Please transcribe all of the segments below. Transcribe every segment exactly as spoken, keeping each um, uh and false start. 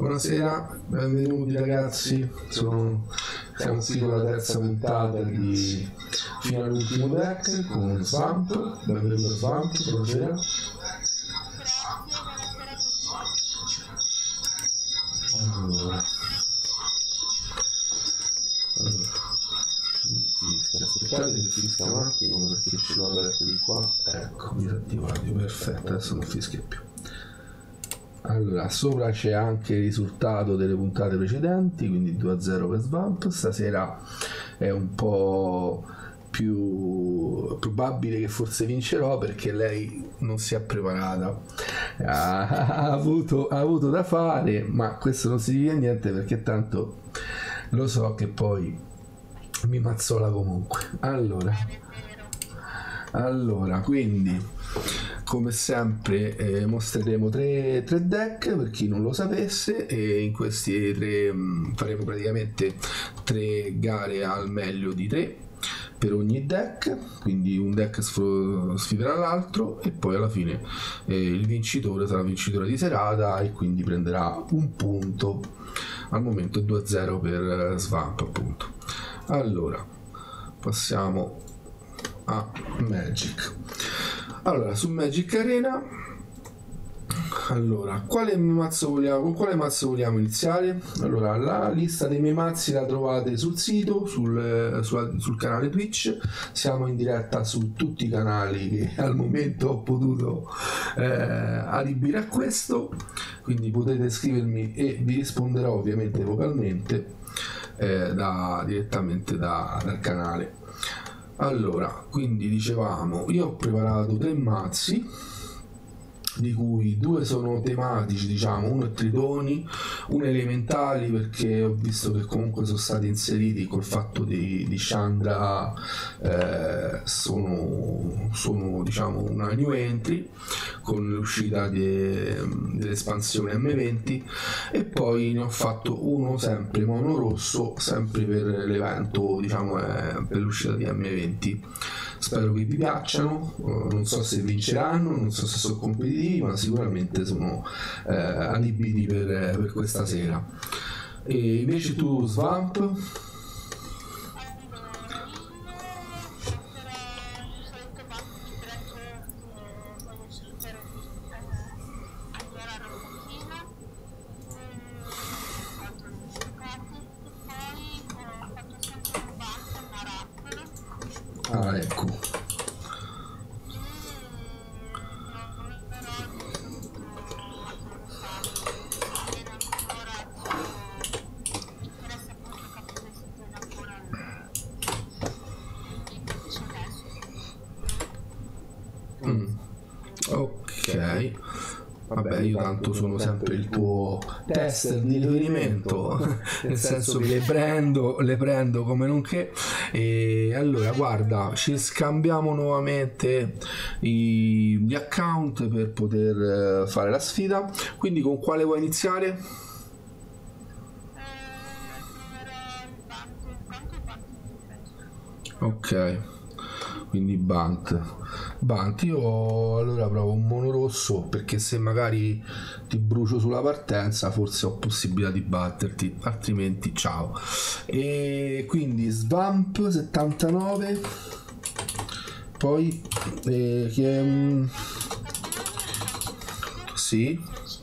Buonasera, benvenuti ragazzi. Sono, siamo qui con la terza puntata di Fino all'ultimo deck con Svamp. Benvenuto Svamp, buonasera. Allora, allora. Aspettate che fischia un attimo perché ce l'ho aperto di qua. Ecco, disattivato, perfetto, adesso non fischia più. Allora, sopra c'è anche il risultato delle puntate precedenti, quindi due a zero per Svamp. Stasera è un po' più probabile che forse vincerò perché lei non si è preparata, ha, ha, avuto, ha avuto da fare, ma questo non significa niente perché tanto lo so che poi mi mazzola comunque. Allora, allora quindi come sempre eh, mostreremo tre, tre deck per chi non lo sapesse, e in questi tre mh, faremo praticamente tre gare al meglio di tre per ogni deck, quindi un deck sfiderà l'altro e poi alla fine eh, il vincitore sarà vincitore di serata e quindi prenderà un punto. Al momento è due a zero per Svamp, appunto. Allora passiamo a Magic. Allora, su Magic Arena, allora, quale mazzo vogliamo, con quale mazzo vogliamo iniziare? Allora, la lista dei miei mazzi la trovate sul sito, sul, sul, sul canale Twitch. Siamo in diretta su tutti i canali che al momento ho potuto eh, adibire a questo, quindi potete scrivermi e vi risponderò ovviamente vocalmente eh, da, direttamente da, dal canale. Allora, quindi dicevamo, io ho preparato tre mazzi, di cui due sono tematici, diciamo, uno è Tritoni, uno elementali perché ho visto che comunque sono stati inseriti col fatto di, di Chandra, eh, sono, sono diciamo una new entry con l'uscita dell'espansione M venti, e poi ne ho fatto uno sempre mono rosso, sempre per l'evento, diciamo, eh, per l'uscita di M venti. Spero che vi piacciono, uh, non so se vinceranno, non so se sono competitivi, ma sicuramente sono eh, adibiti per, per questa sera. E invece tu, Svamp? Ah, ecco. Mm. Ok. Vabbè, io tanto sono sempre il tuo tester di riferimento, nel senso che le prendo, le prendo come non che. E allora, guarda, ci scambiamo nuovamente i, gli account per poter fare la sfida. Quindi con quale vuoi iniziare? Ok, quindi Bant. Bant, io allora provo un mono rosso perché se magari ti brucio sulla partenza forse ho possibilità di batterti, altrimenti ciao. E quindi Svamp settantanove, poi eh, che um, sì,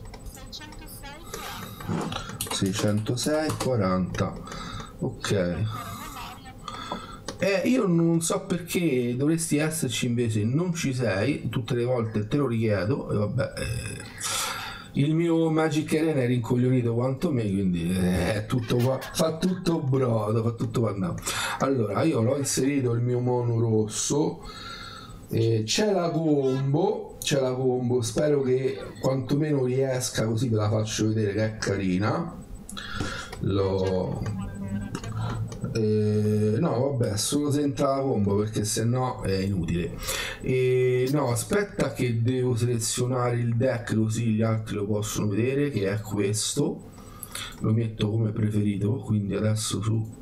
seicentosei quaranta. Ok. Eh, io non so perché dovresti esserci, invece non ci sei, tutte le volte te lo richiedo e vabbè, eh, il mio Magic Arena è rincoglionito quanto me, quindi eh, è tutto qua, fa tutto brodo, fa tutto pannato. Allora, io l'ho inserito il mio mono rosso, eh, c'è la combo, c'è la combo, spero che quantomeno riesca, così ve la faccio vedere che è carina. L'ho... Eh, no, vabbè, solo se entra la combo perché sennò è inutile. E no, aspetta che devo selezionare il deck così gli altri lo possono vedere, che è questo. Lo metto come preferito, quindi adesso su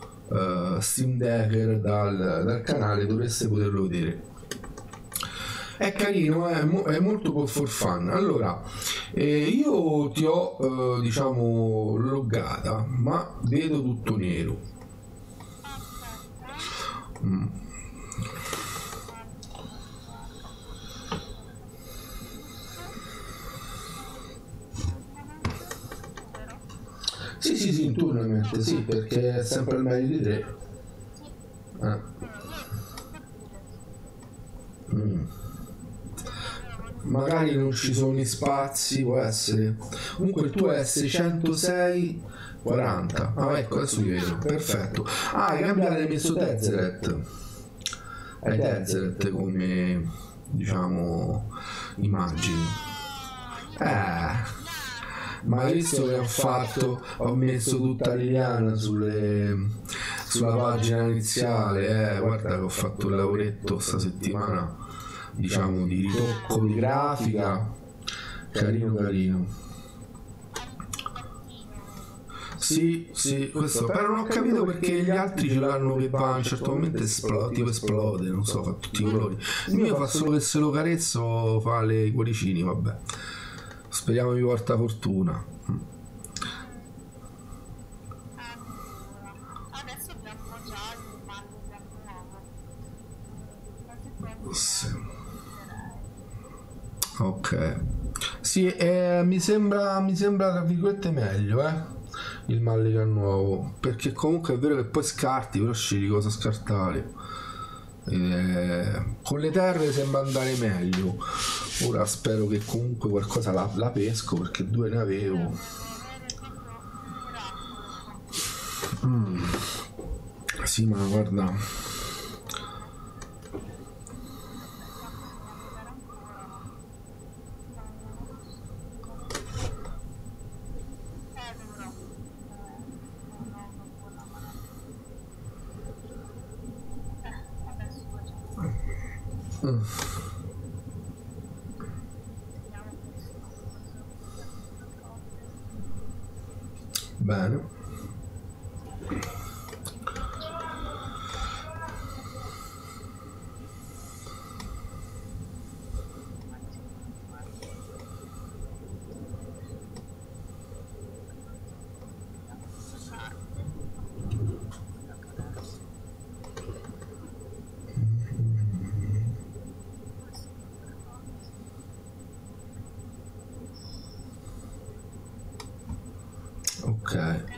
uh, Steam Decker dal, dal canale dovreste poterlo vedere. È carino, è, mo- è molto for fun. Allora, eh, io ti ho, eh, diciamo, loggata, ma vedo tutto nero. Mm. Sì, sì, sì, in tournament, sì, perché è sempre il meglio di tre. Ah. Mm. Magari non ci sono gli spazi, può essere. Comunque il tuo è seicentosei quaranta. Ah, ecco, adesso li vedo. Perfetto. Ah, hai cambiato, hai messo Tezzeret. Hai Tezzeret come, diciamo, immagini. Eh. Ma hai visto che ho fatto? Ho messo tutta Liliana sulle, sulla pagina iniziale. Eh, guarda che ho fatto il lavoretto sta settimana, diciamo, di ritocco di grafica. Carino, carino. Sì, sì, questo. Però non ho capito perché gli altri ce l'hanno che va a un certo momento esplode, tipo esplode, non so, fa tutti i colori. Il mio fa solo che se lo carezzo fa le cuoricini, vabbè. Speriamo vi porta fortuna. Adesso abbiamo già il manga nuovo. Sì. Ok. Sì, eh, mi sembra, mi sembra tra virgolette meglio, eh, il Mulligan nuovo, perché comunque è vero che poi scarti, però scegli cosa scartare. Eh, con le terre sembra andare meglio. Ora spero che comunque qualcosa la, la pesco, perché due ne avevo. Mm. Sì, ma guarda, mm. Bene. Ok.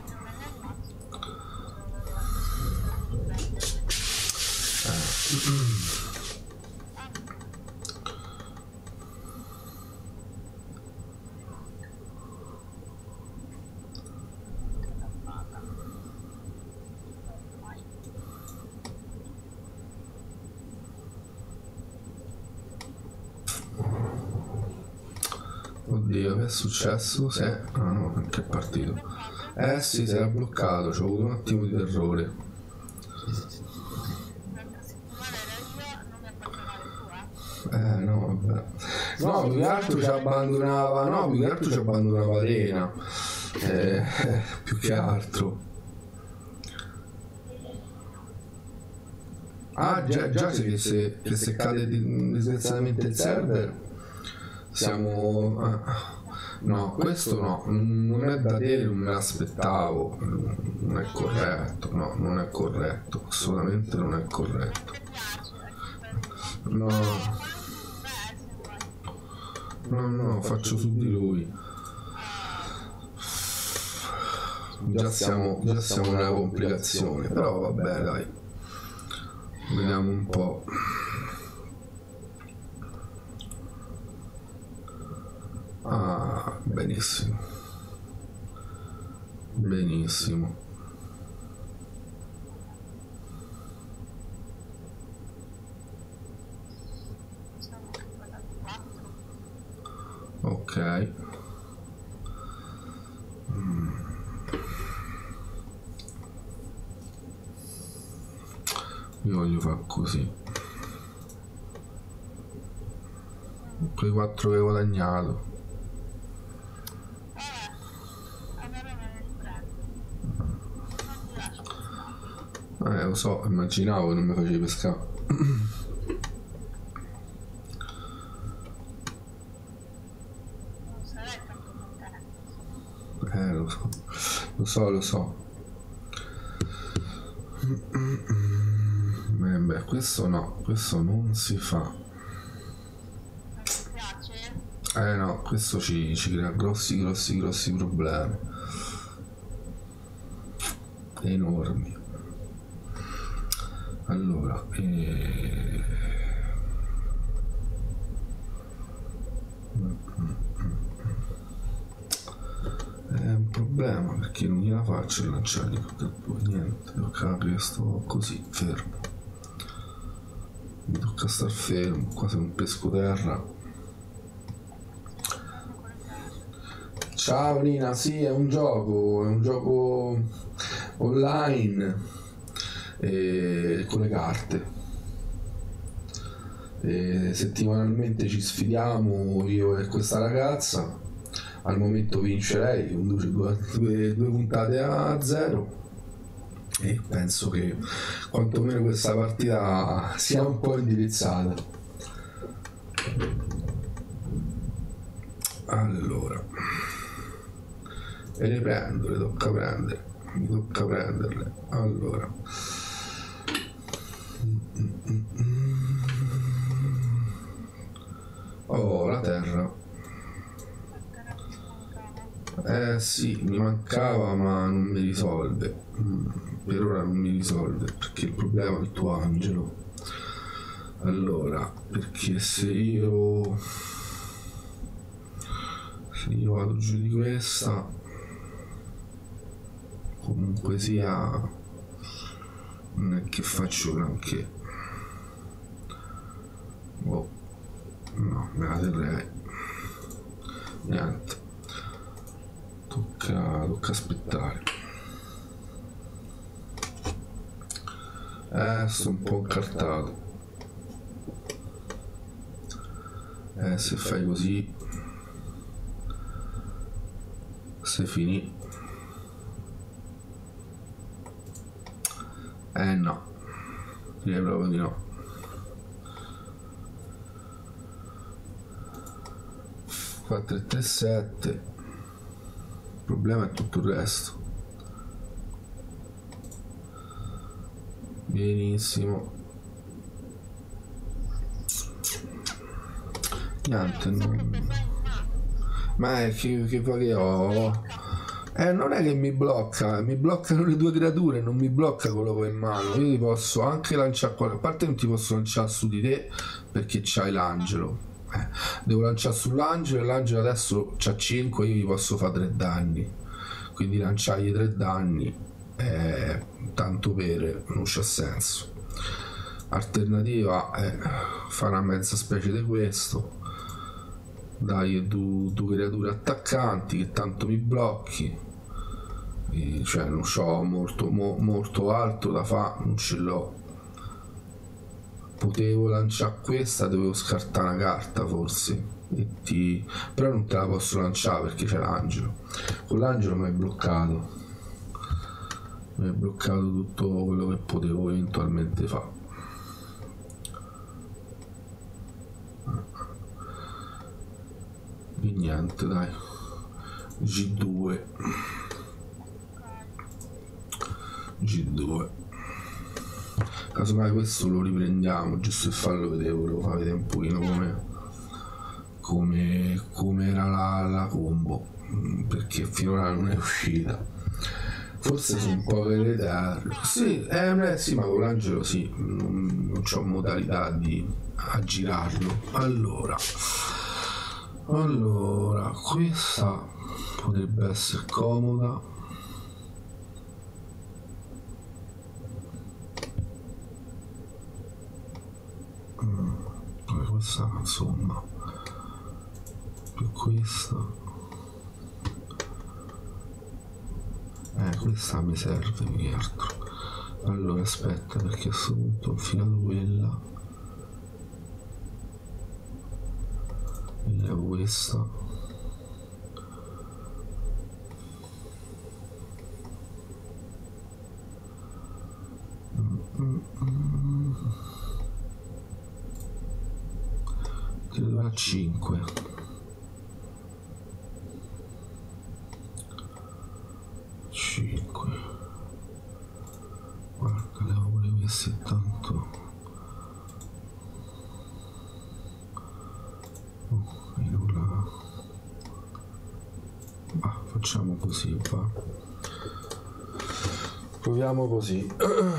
Oddio, che è successo? Sì. Ah no, perché è partito? Eh sì, si era bloccato, c'ho avuto un attimo di terrore. Eh no, vabbè. No, più che altro ci abbandonava, no, più che altro ci abbandonava Arena. Eh, eh, più che altro. Ah, già, già se, se, che se cade disgraziatamente il server, siamo... Ah. No, questo no, non è da te, non me l'aspettavo, non è corretto, no, non è corretto, assolutamente non è corretto. No, no, no, faccio su di lui. Già siamo, già siamo nella complicazione, però vabbè, dai, vediamo un po'. Ah, benissimo. Benissimo. Ok. Mm. Io voglio fare così. Quei quattro che ho guadagnato. Eh, lo so, immaginavo che non mi facevi pescare. Lo so, lo so. Eh beh, questo no, questo non si fa. Non ti piace? Eh no, questo ci, ci crea grossi, grossi, grossi problemi. Enormi. Allora, eh... è un problema perché non gliela faccio a lanciare poi niente, tocca che sto così fermo, mi tocca star fermo, quasi un pesco terra. Ciao Nina, sì, è un gioco, è un gioco online eh, con le carte. E settimanalmente ci sfidiamo io e questa ragazza. Al momento vince lei con due, due, due puntate a zero e penso che quantomeno questa partita sia un po' indirizzata. Allora, e le prendo, le tocca prendere, mi tocca prenderle. Allora, oh, la terra. Eh sì, mi mancava ma non mi risolve. Per ora non mi risolve perché il problema è il tuo angelo. Allora, perché se io se io vado giù di questa, comunque sia, non è che faccio granché. Oh, no, me la terrei. Niente. Tocca, tocca aspettare. Eh, sto un po' incartato. Eh, se fai così, se finì. Eh no, direi proprio di no. quattro e tre sette. Il problema è tutto il resto. Benissimo. Niente, non... ma è che, che poi che ho... Eh, non è che mi blocca, mi bloccano le due creature, non mi blocca quello che ho in mano. Io ti posso anche lanciare qualche... A parte non ti posso lanciare su di te perché c'hai l'angelo. Eh, devo lanciare sull'angelo e l'angelo adesso c'ha cinque, io gli posso fare tre danni. Quindi lanciargli tre danni è tanto per, non c'ha senso. Alternativa è fare una mezza specie di questo, dai due, due creature attaccanti che tanto mi blocchi, e cioè non c'ho molto, mo, molto altro da fare, non ce l'ho. Potevo lanciare questa, dovevo scartare una carta forse, e ti... però non te la posso lanciare perché c'è l'angelo. Con l'angelo mi è bloccato, mi è bloccato tutto quello che potevo eventualmente fare. E niente, dai, G due G due. Casomai questo lo riprendiamo giusto per farlo vedere, volevo far vedere un pochino come come come era la, la combo, perché finora non è uscita. Forse sono un po' veletario. Sì, eh, sì, ma con l'angelo sì, non, non c'ho modalità di aggirarlo. Allora allora questa potrebbe essere comoda. Mm, questa insomma più questa, eh questa mi serve più che altro. Allora aspetta, perché a questo punto ho infilato quella e levo questa. Mm-mm. Credo a cinque. cinque. Guarda, levo pure questi tanto. Oh, io la... ah, facciamo così, va. Proviamo così.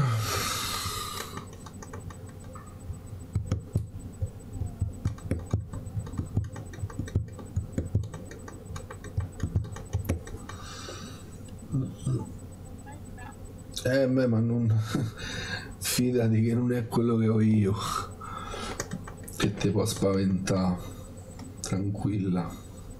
Eh beh, ma non... fidati che non è quello che ho io che ti può spaventare. Tranquilla.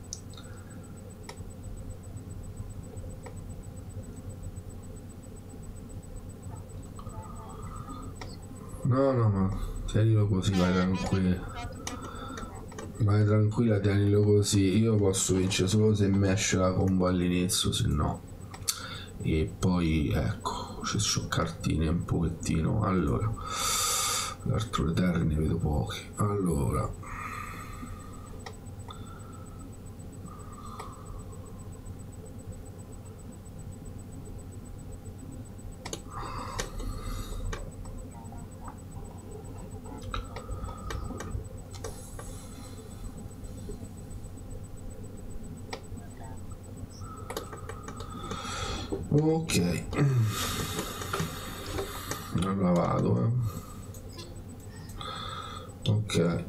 No, no, ma tienilo così, vai tranquilla. Vai tranquilla, tienilo così. Io posso vincere solo se mi esce la combo all'inizio, se no. E poi ecco, c'è su cartine un pochettino. Allora, l'altro eterni vedo pochi. Allora, ok, allora vado, eh. Ok,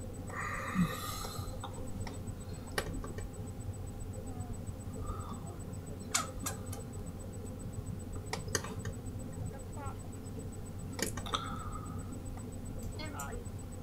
E vai.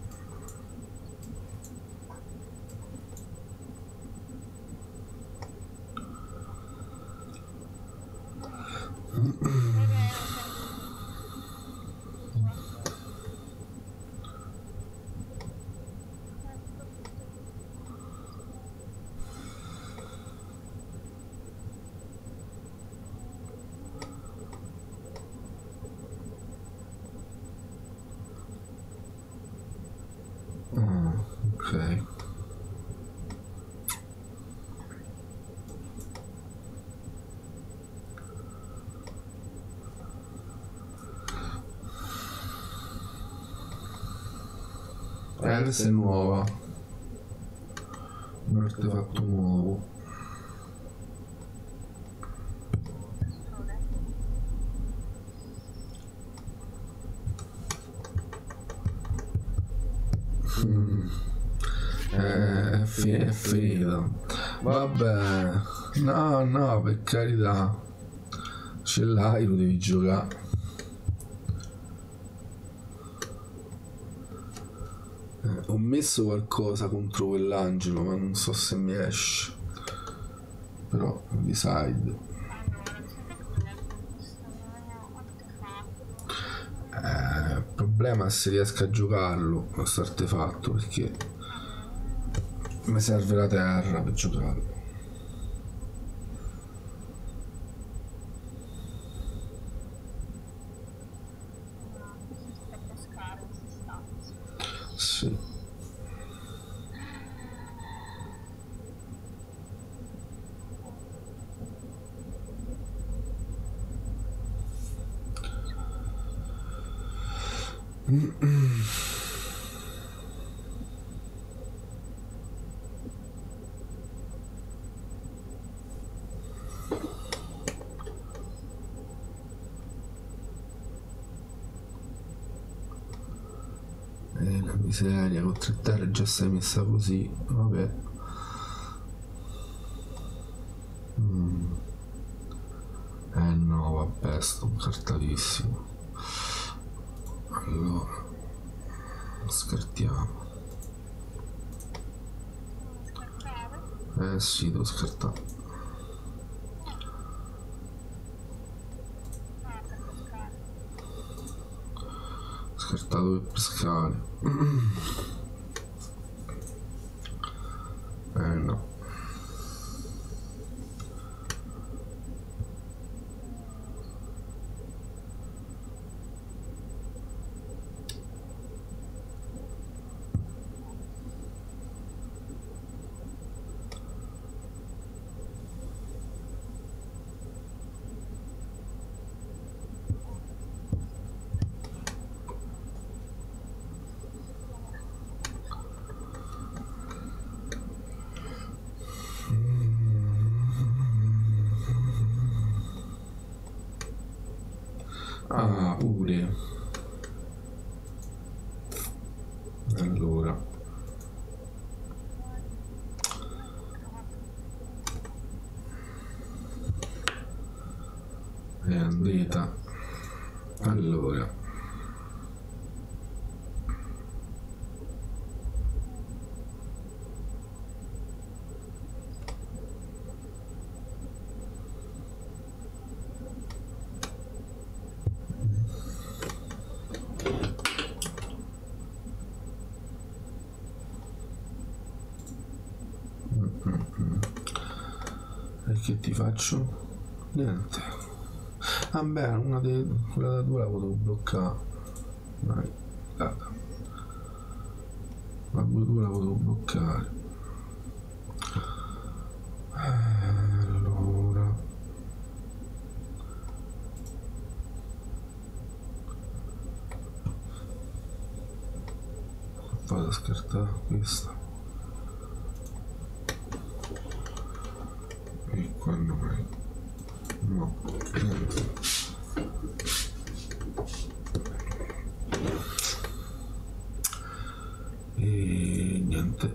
ah, ok. Eh, questa è nuova, un artefatto nuovo. Mm. Eh, è, fi- è finita. Vabbè, no, no, per carità, ce l'hai, lo devi giocare. Eh, ho messo qualcosa contro quell'angelo, ma non so se mi esce. Però, decide. Allora, sapete come con questo nuovo artefatto? Eh, il problema è se riesco a giocarlo, questo artefatto, perché mi serve la terra per giocarlo. Per pescare in sostanza. Sì. Eh, la miseria, con tre terre già sei messa così, vabbè. Mm. Eh no, vabbè, sto cartatissimo. Allora, scartiamo. Scartare? Eh sì, devo scartare. Ah, per pescare. Scartato per pescare. Eh no. Ah, pure. Allora. È andata. Allora. E che ti faccio? Niente. Ah beh, una delle quella da due la potevo bloccare. Vai, data. La due la potevo bloccare. Allora. Vado a scartare questa. E qua no. No, niente. E niente.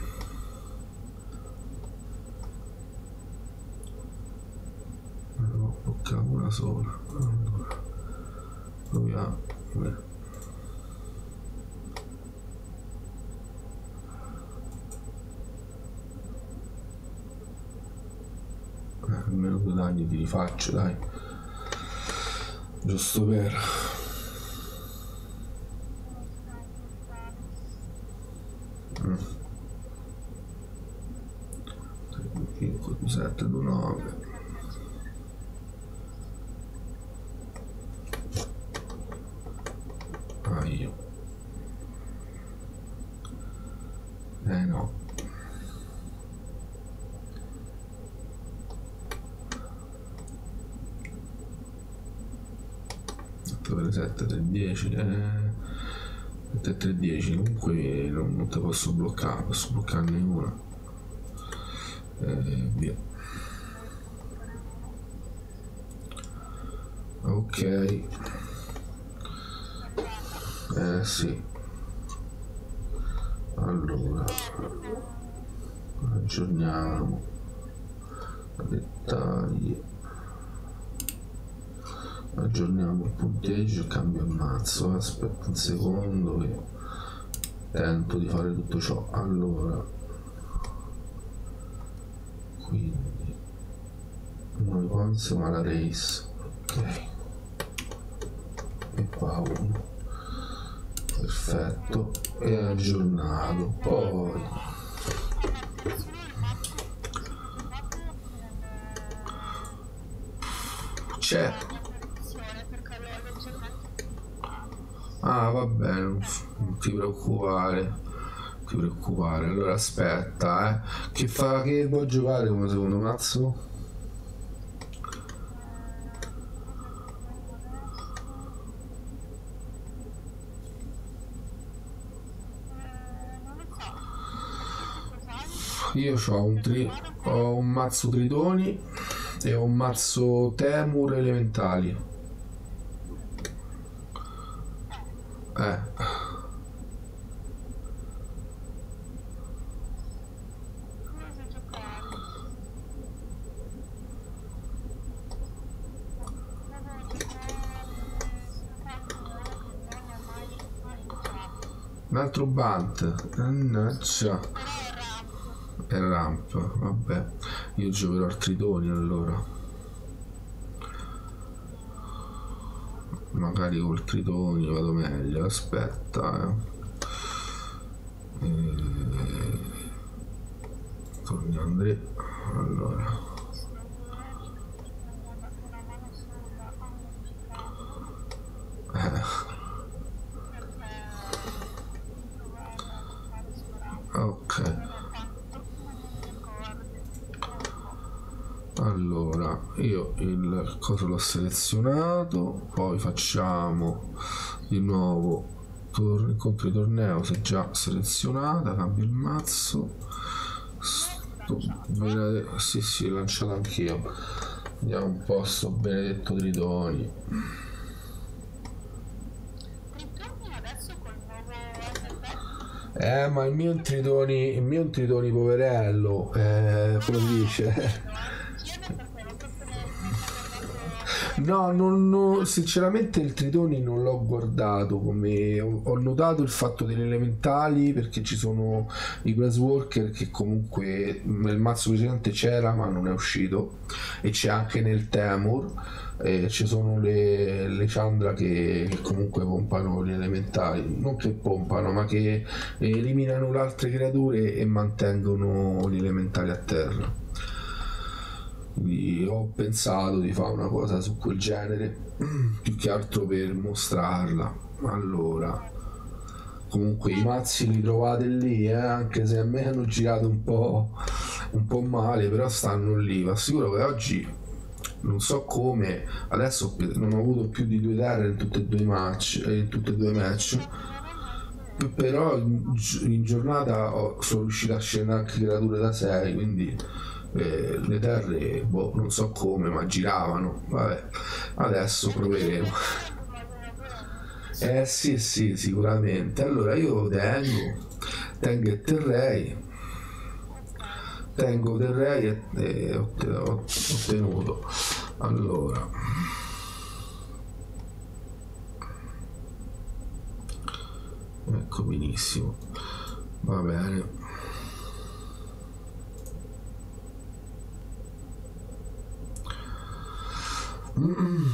Allora, bloccare una sola. Allora, proviamo. Almeno due danni ti rifaccio, dai, giusto per mm. cinque, sette, due, nove. Ah, io eh no, sette, tre, dieci, eh, sette, tre, dieci, comunque non, non te posso bloccare, posso bloccarne una, eh, via. Ok, eh sì, allora aggiorniamo dettagli. Aggiorniamo il punteggio e cambio il mazzo. Aspetta un secondo che tento di fare tutto ciò. Allora, quindi noi quanto ma la race, ok, e qua uno, perfetto, e aggiornato. Poi c'è. Ah, va bene, non, non ti preoccupare, non ti preoccupare. Allora aspetta, eh. Che fa, che vuoi giocare come secondo mazzo? Io ho un, tri ho un mazzo tritoni e ho un mazzo Temur elementali. Eh. Un altro Bunt, mannaggia. È ramp, vabbè. Io giocherò al tritoni allora. Magari col tritoni vado meglio, aspetta, eh. E... torni Andrea, allora. Eh. Ok. Allora, io il coso l'ho selezionato, poi facciamo di nuovo incontro di torneo, se già selezionata, cambio il mazzo. Sto benedetto, sì sì, l'ho lanciato anch'io. Vediamo un po' sto benedetto tritoni. Eh, ma il mio un tritoni, il mio un tritoni poverello, eh, come si dice? No, non, non- sinceramente il Tritoni non l'ho guardato come ho, ho notato il fatto degli elementali perché ci sono i Glasswalker che comunque nel mazzo precedente c'era ma non è uscito e c'è anche nel Temur e ci sono le, le Chandra che, che comunque pompano gli elementali, non che pompano ma che eliminano le altre creature e mantengono gli elementali a terra. Quindi ho pensato di fare una cosa su quel genere, più che altro per mostrarla. Allora, comunque i mazzi li trovate lì, eh, anche se a me hanno girato un po', un po' male, però stanno lì. Vi assicuro che oggi non so come, adesso non ho avuto più di due terre in tutti e due i match, eh, in tutti e due i match. Però in, in giornata ho, sono riuscito a scendere anche creature da sei, quindi eh, le terre boh, non so come ma giravano. Vabbè, adesso proveremo. Eh sì sì, sicuramente. Allora io tengo tengo e terrei, tengo terrei e, e ho, ho, ho tenuto. Allora, ecco, benissimo, va bene. Mm-mm.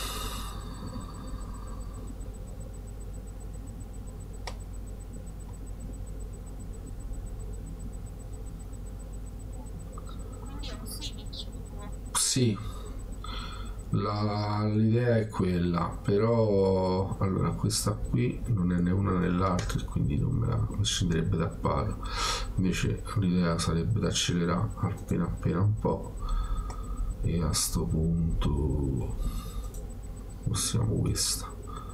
Quindi è un Simic tuo. Sì, la- l'idea è quella, però allora questa qui non è né una né l'altra e quindi non me la mi scenderebbe dal palo. Invece l'idea sarebbe da accelerare appena appena un po' e a sto punto possiamo questa.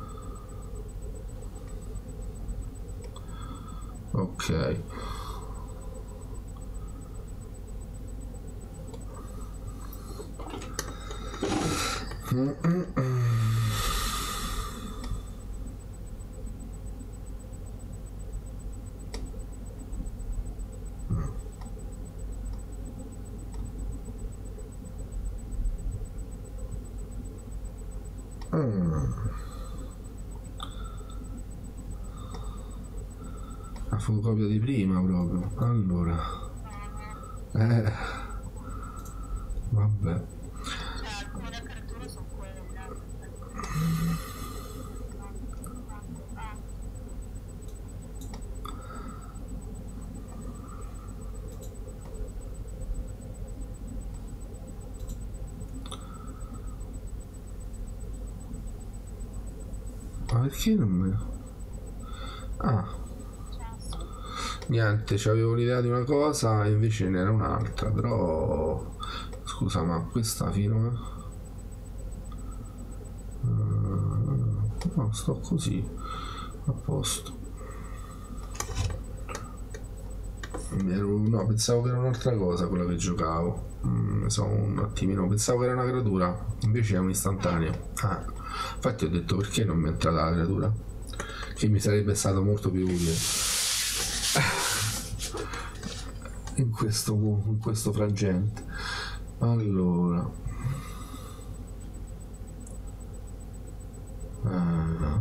Ok. La fotocopia di prima proprio. Allora, eh, vabbè. Cioè, alcune creature sono quelle. Ah, Ma perché non me... Ah, cioè, sì. niente, c'avevo l'idea di una cosa e invece ne era un'altra, però... Scusa, ma questa fino... Uh, no, sto così, a posto. Ero, no, pensavo che era un'altra cosa quella che giocavo. Mm, ne so un attimino, pensavo che era una creatura, invece è un'istantanea. Ah, infatti ho detto perché non mi è entrata la creatura, che mi sarebbe stato molto più utile in questo, in questo frangente. Allora, ah,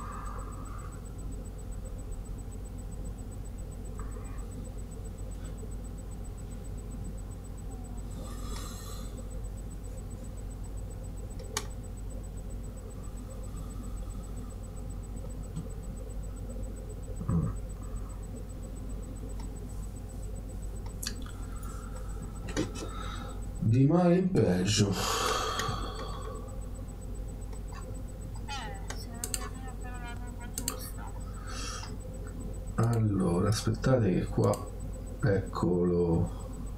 di male in peggio. Eh, se non mi arriva per la roba giusta. Allora, aspettate che qua, eccolo.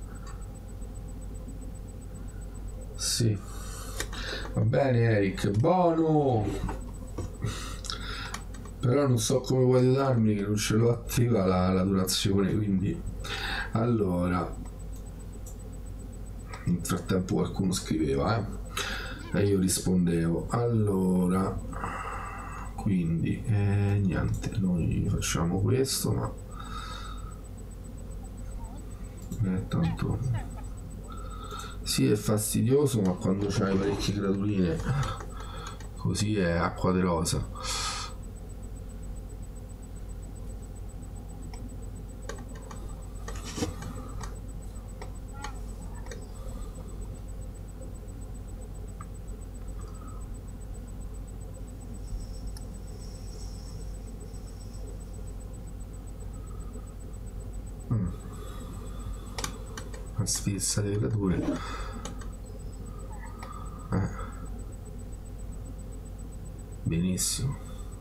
Sì, va bene Eric, buono. Però non so come vuoi aiutarmi che non ce l'ho attiva la, la durazione, quindi allora nel frattempo qualcuno scriveva eh? E io rispondevo. Allora, quindi eh, niente, noi facciamo questo, ma Eh, tanto sì, è fastidioso, ma quando c'hai parecchie creaturine così è acqua de rosa. Mm. La sfilza delle creature. Eh. Benissimo.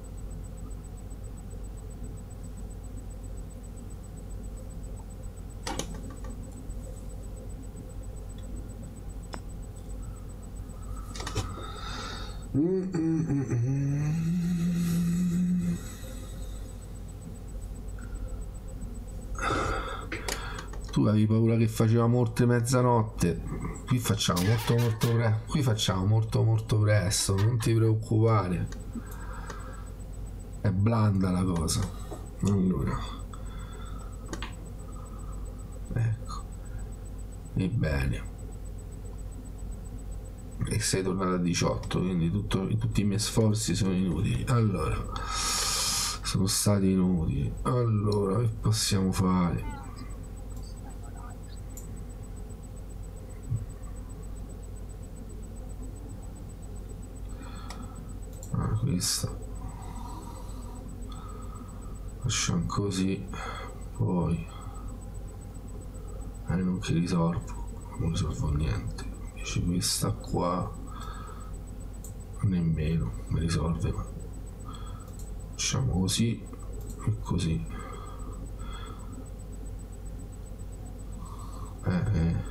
Mm, mm, mm, mm. Tu avevi paura che facevamo oltre mezzanotte, qui facciamo molto molto presto, qui facciamo molto molto presto, non ti preoccupare, è blanda la cosa. Allora, ecco, ebbene, e sei tornato a diciotto, quindi tutto, tutti i miei sforzi sono inutili. Allora, sono stati inutili. Allora, che possiamo fare? Ah, questa facciamo così, poi eh, non che risolvo, non risolvo niente. Invece questa qua nemmeno mi risolve, ma facciamo così e così. Eh, eh.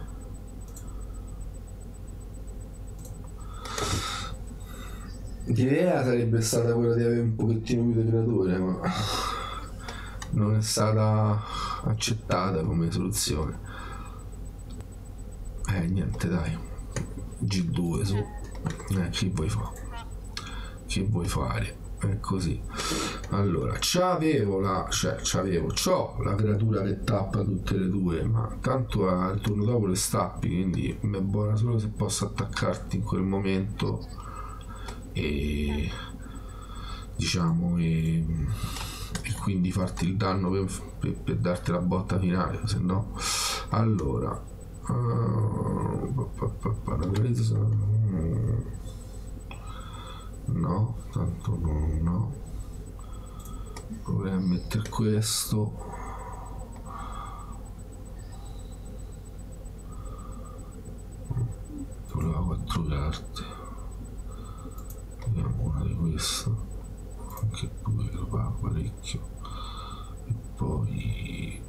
L'idea sarebbe stata quella di avere un pochettino più di creature, ma non è stata accettata come soluzione. Eh, niente, dai, G due su. Eh, che vuoi fare? Che vuoi fare? È così. Allora, c'avevo la, cioè, c'avevo, c'ho la creatura che tappa tutte le due, ma tanto al turno dopo le stappi, quindi mi è buona solo se posso attaccarti in quel momento e diciamo e, e quindi farti il danno per, per, per darti la botta finale, se no. Allora, uh, no, tanto no, no. Proverei a mettere questo. Voleva quattro carte. Vediamo una di queste. Anche due che lo va parecchio. E poi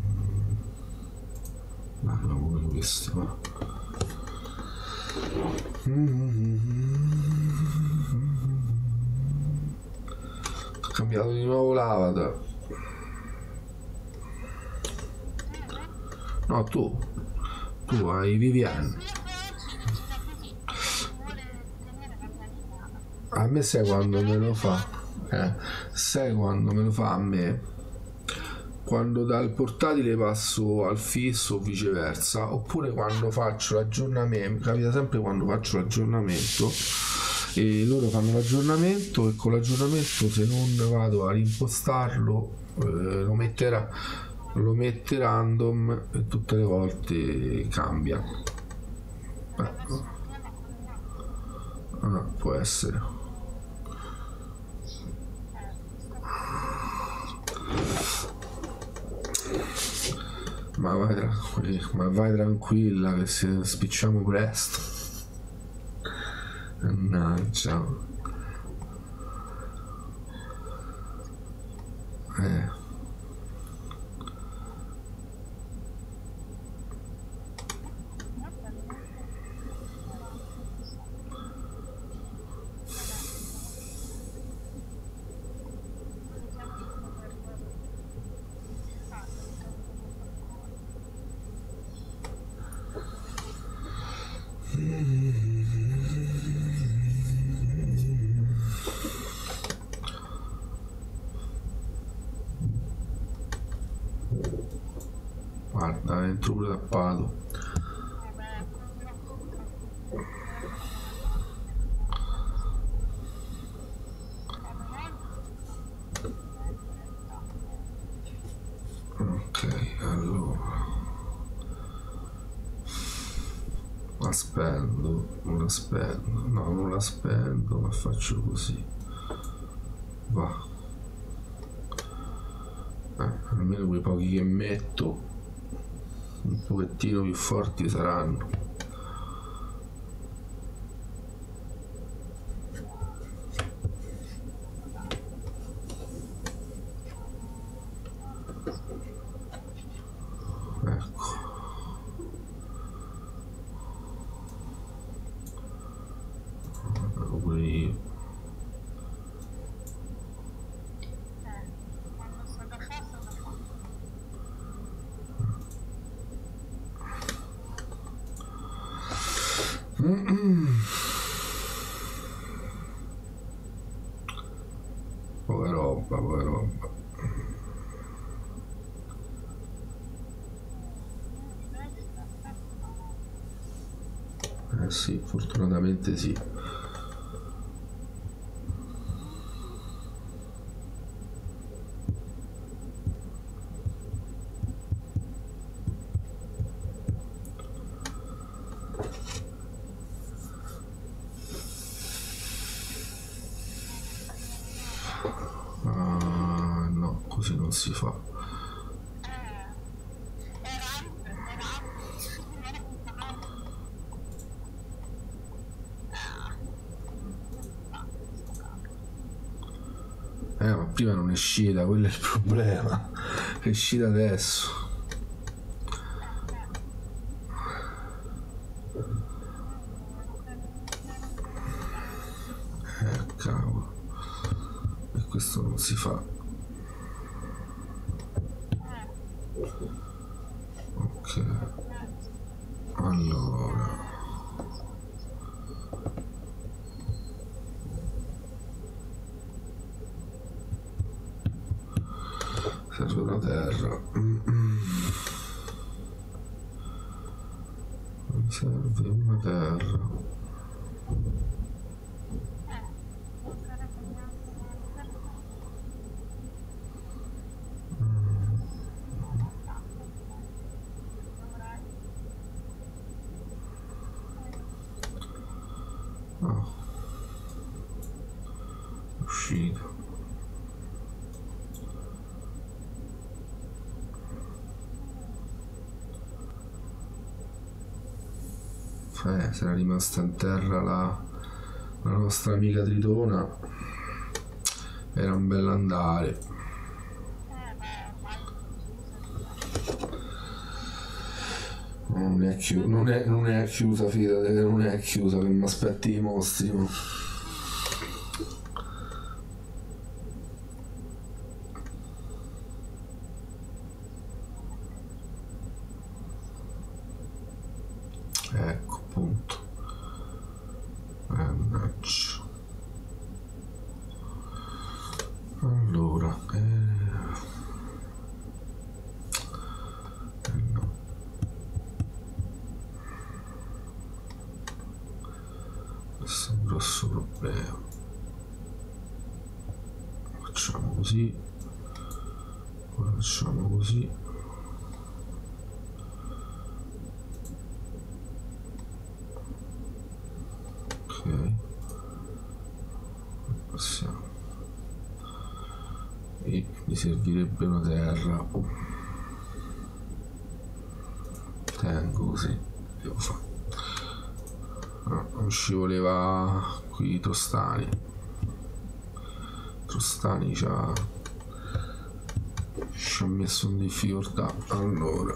no, no, una di queste va. Ho cambiato di nuovo l'avatar. No, tu tu hai Vivian. A me sai quando me lo fa? Eh, sai quando me lo fa a me? Quando dal portatile passo al fisso o viceversa, oppure quando faccio l'aggiornamento. Capita sempre quando faccio l'aggiornamento e loro fanno l'aggiornamento e con l'aggiornamento, se non vado a rimpostarlo, eh, lo metterà lo mette random e tutte le volte cambia. Ecco. Ah, può essere. Ma vai tranquilla, ma vai tranquilla che se spicciamo presto. Mannaggia. Eh. là, entro pure tappato. Ok, allora la spendo, non la spendo, no, non la spendo, ma faccio così, va. Eh, almeno quei pochi che metto un pochettino più forti saranno. Ecco, pure io. Quando sta da fare, sta da fare. Poca roba, poca roba. Eh sì, fortunatamente sì. Ah, no, così non si fa. Eh, ma prima non è uscita, quello è il problema. È uscita adesso. Eh, cavolo. E questo non si fa. Ok. Allora. Serve una terra. Mi serve una terra. Ah, è uscito. Eh, se era rimasta in terra la, la nostra amica Tritona, era un bell'andare. Non è, chiusa, non, è, non è chiusa, fidate, non è chiusa, che mi aspetti i mostri. No? Ecco, appunto. Mannaggia. Allora, eh... eh no. Questo è un grosso problema. Facciamo così. Ora facciamo così. Ok. Passiamo. E mi servirebbe una terra. Tengo così. Devo fare. No, non ci voleva qui i tostani. Tostani ci ha, ci ha messo in difficoltà. Allora.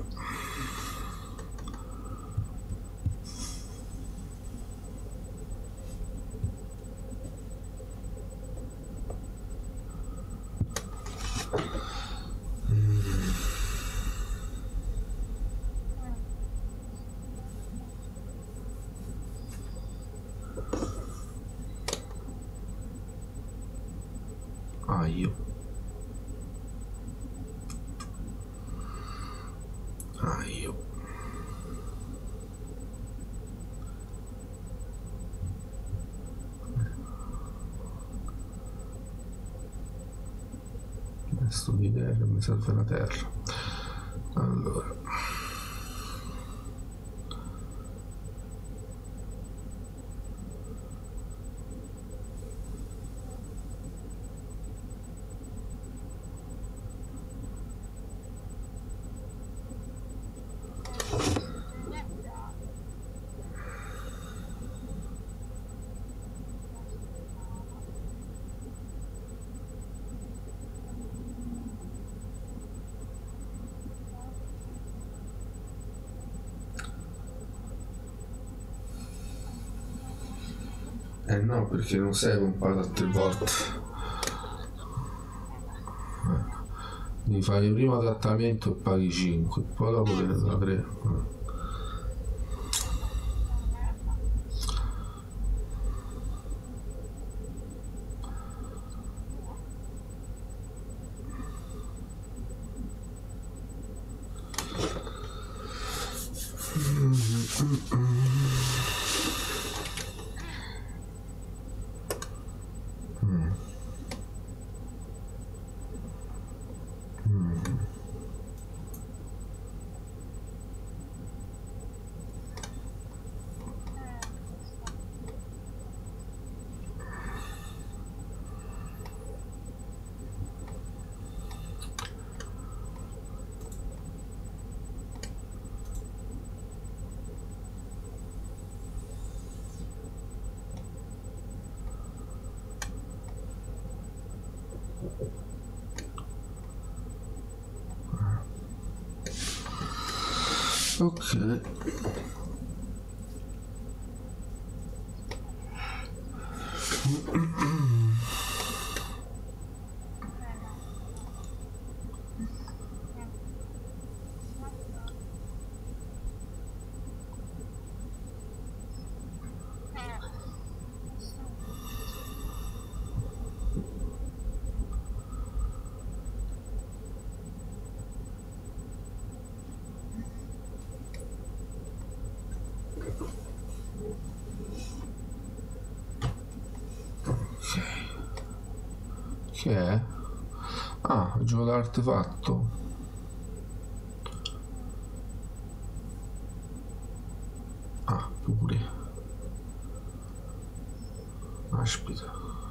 Aio. Aio. Resto di terra, mi serve una terra. Allora. Eh no, perché non sei pompato a tre volte. Eh. Devi fare prima trattamento e paghi cinque, poi dopo te ne da tre. Eh. Ok. Che è? Ah, gioco d'artefatto. Ah, pure. Aspetta.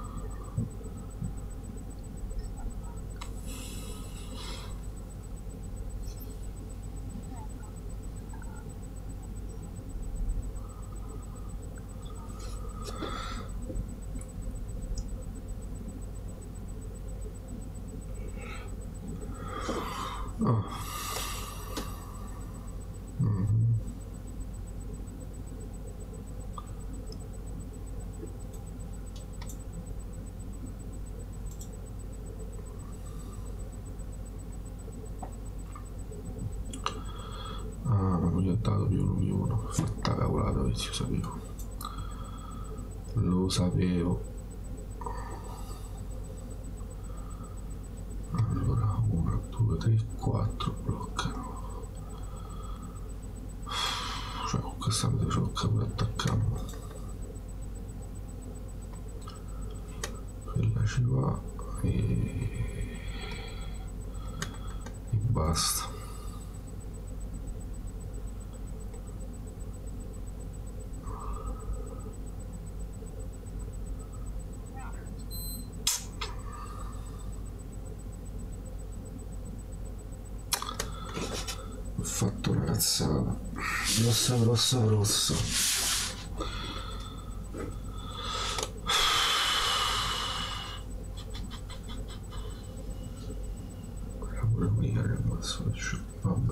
Oh. Mm-hmm. Ah, non gli ho dato più uno più uno. Fatta cavolata, lo sapevo. Lo sapevo. Allora, uno, due, tre, quattro bloccano. Cioè, con questa mi tocca pure attaccare. Quella ci va e, e basta. Ho fatto una cazzata grossa grossa grossa. Era pure l'unica che il mazzo faccio. Vabbè,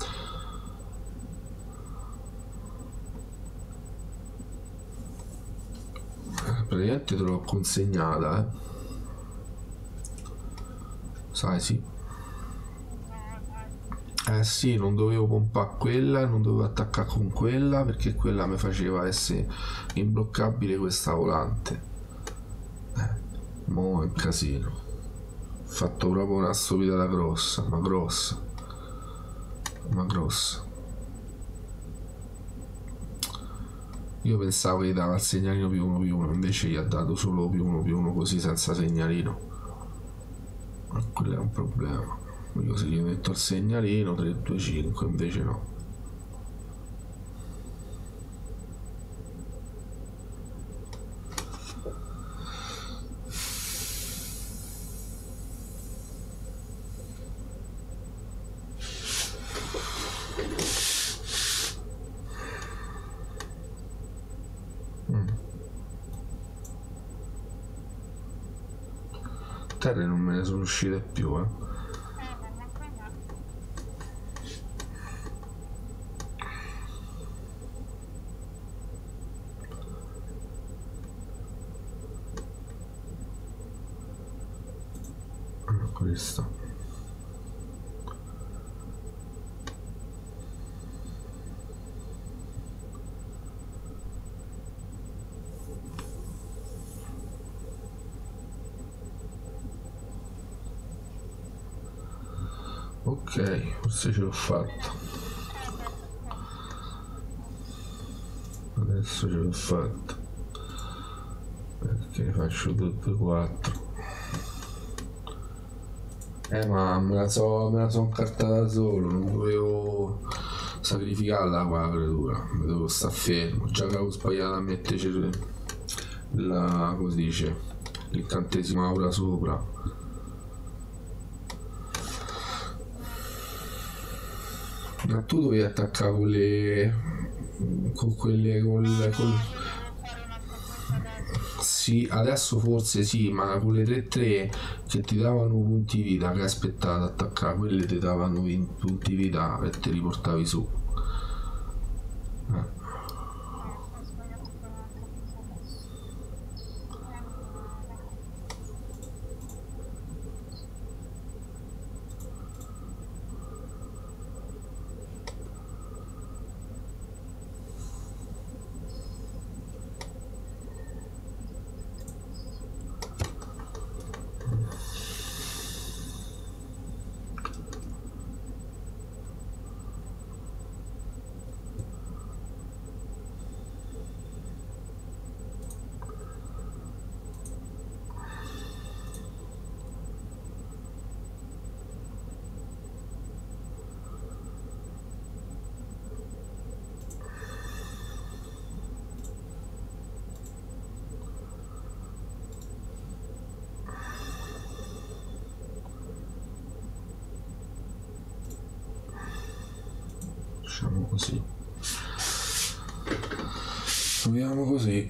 praticamente te l'ho consegnata, eh sai, sì. Eh sì, non dovevo pompare quella, non dovevo attaccare con quella perché quella mi faceva essere imbloccabile questa volante. Eh, mo' è un casino. Ho fatto proprio una stupidata grossa, ma grossa. Ma grossa. Io pensavo che gli dava il segnalino più uno più uno, invece gli ha dato solo più uno più uno così senza segnalino. Ma quello è un problema. Io se gli metto il segnalino tre due cinque, invece no. Terre non me ne sono uscite più, eh. Questo. Ok, forse ce l'ho fatta. Adesso ce l'ho fatta. Perché ne faccio tutte e quattro. Eh ma me la so, me la so incartata da solo, non dovevo sacrificarla qua la creatura, mi dovevo stare fermo, già che avevo sbagliato a mettere la, come si dice, l'incantesimo aura sopra. Ma tu dovevi attaccare con le, con quelle, con le, con... Sì, adesso forse sì, ma con le tre tre che ti davano punti vita, che aspettavi ad attaccare, quelle ti davano punti vita e ti riportavi su. Eh. Facciamo così. Proviamo così.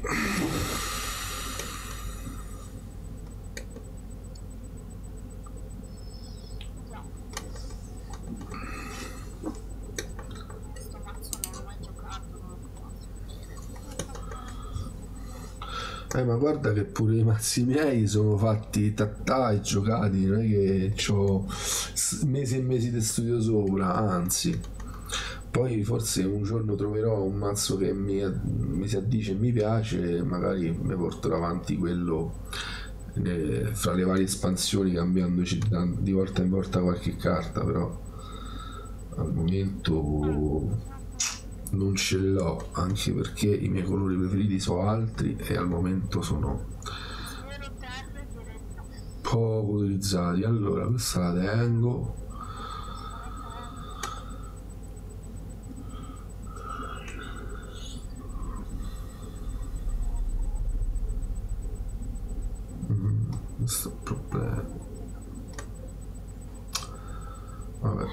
Eh ma guarda che pure i mazzi miei sono fatti tattai, giocati, non è che ho mesi e mesi di studio sopra, anzi. Poi forse un giorno troverò un mazzo che mi, mi si addice e mi piace, magari mi porterò avanti quello eh, fra le varie espansioni, cambiandoci di volta in volta qualche carta, però al momento non ce l'ho, anche perché i miei colori preferiti sono altri e al momento sono poco utilizzati. Allora questa la tengo. Mm, questo è il problema. Vabbè.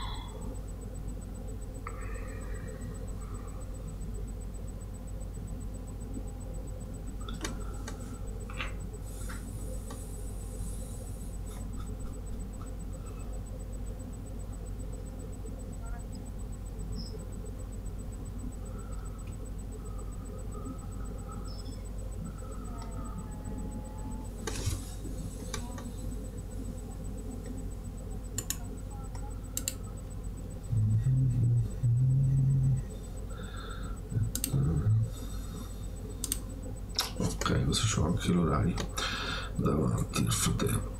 Ok, così c'ho anche l'orario davanti nel frattempo.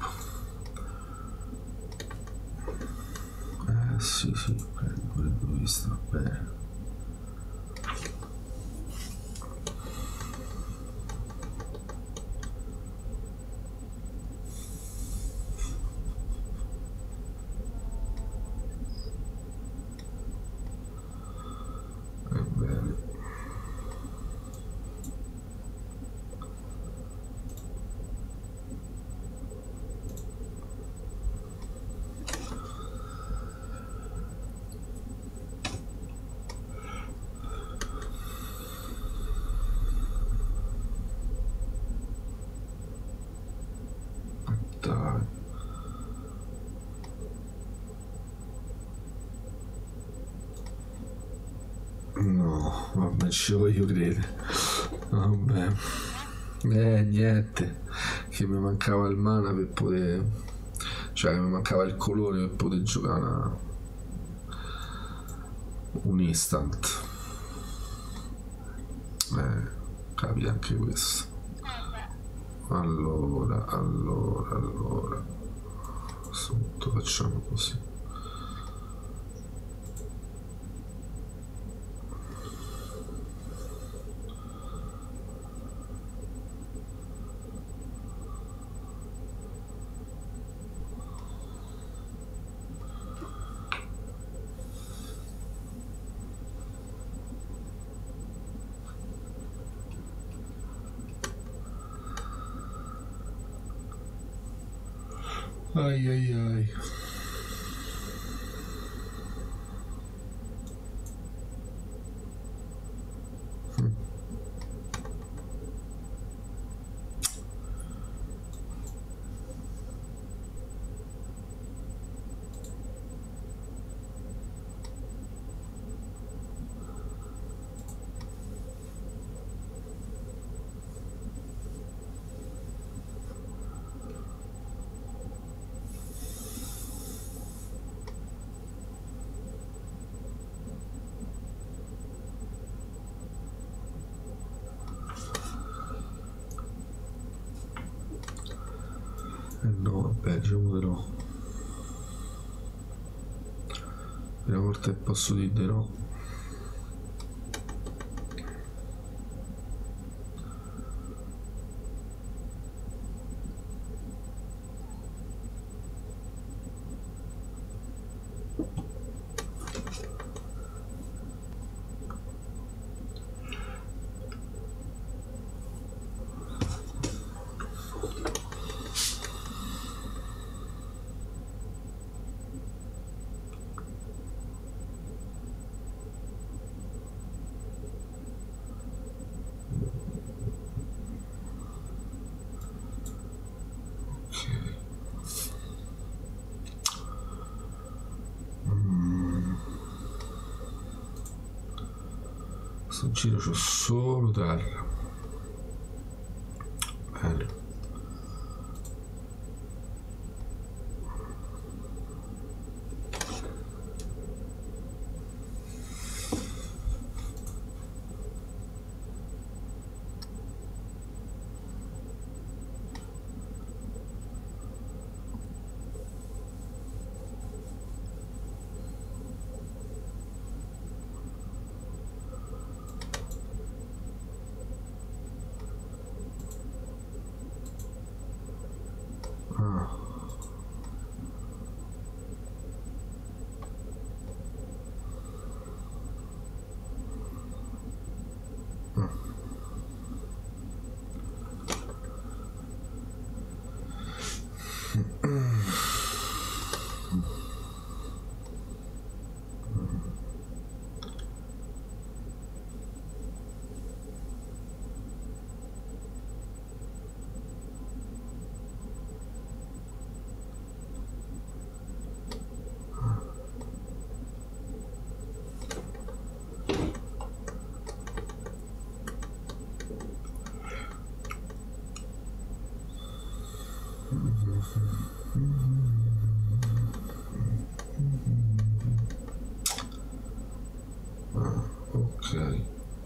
Eh sì sì, prendo pure dove sta bene. Vabbè, ci voglio credere. Vabbè. Eh, niente. Che mi mancava il mana per poter... Cioè, mi mancava il colore per poter giocare una... un instant. Eh, capita anche questo. Allora, allora, allora. Assunto, facciamo così. Ai ai ai. Eh no, vabbè, diciamo di no. Una volta che posso dire di no. Sto giro c'ho solo terra. Bene. Ah. Ah, ok.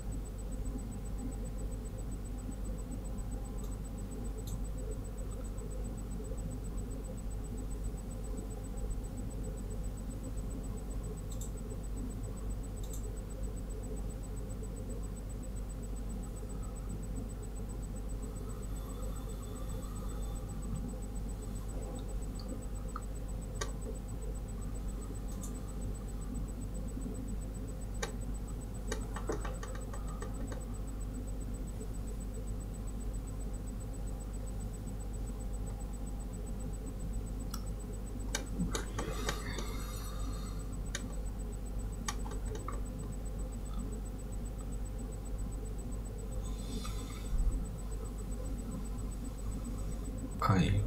Ai.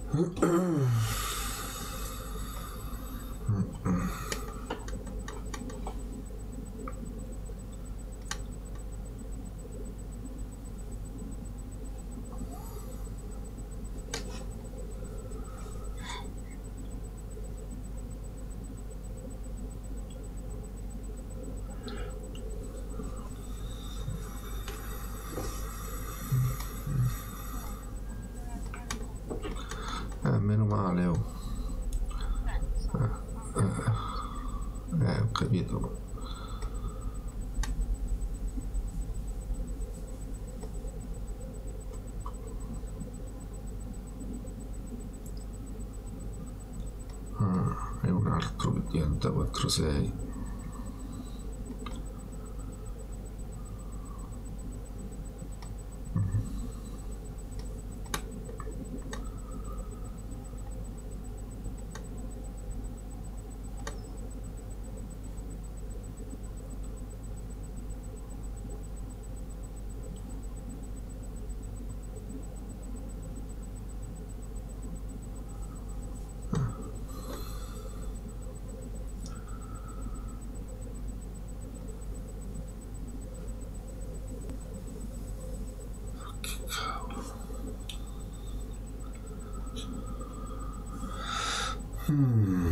Eh, meno male, oh. Eh, eh, eh, ho capito. Ah, è un altro che diventa quattro sei. Hmm.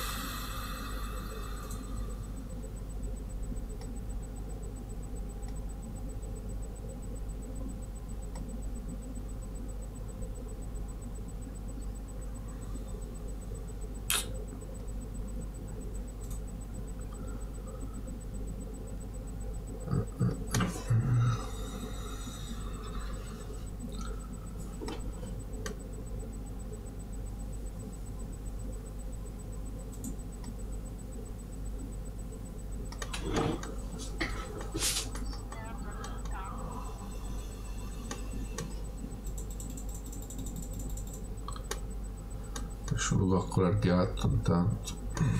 Lascialo coccolare il gatto intanto.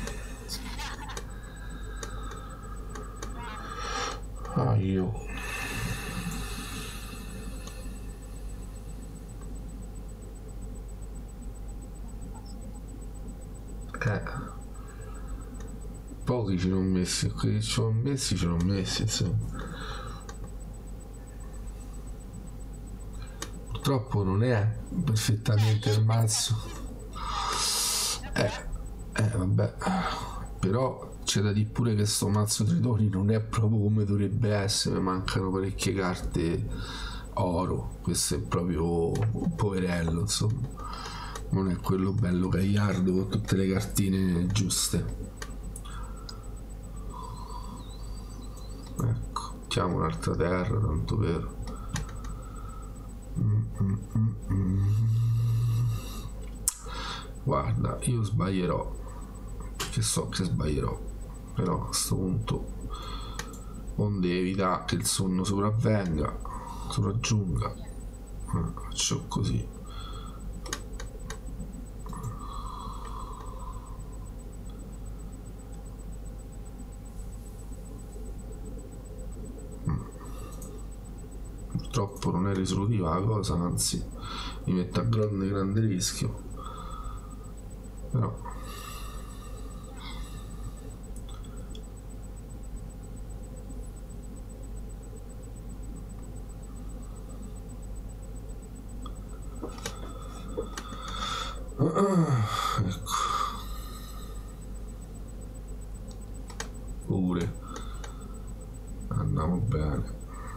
Ah, io. Eh. Pochi ce l'ho messi, quelli che ce l'ho messi ce l'ho messi, insomma. Purtroppo non è perfettamente il mazzo. Eh, eh vabbè. Però c'è da dire pure che sto mazzo Tritoni non è proprio come dovrebbe essere, mancano parecchie carte oro, questo è proprio un poverello, insomma, non è quello bello gagliardo con tutte le cartine giuste. Ecco, mettiamo un'altra terra tanto per mm, mm, mm, mm. Guarda, io sbaglierò, perché so che sbaglierò, però a questo punto onde evitare che il sonno sopravvenga, sopraggiunga, eh, faccio così. Mm. Purtroppo non è risolutiva la cosa, anzi mi mette a grande grande rischio, però ecco, pure andiamo bene.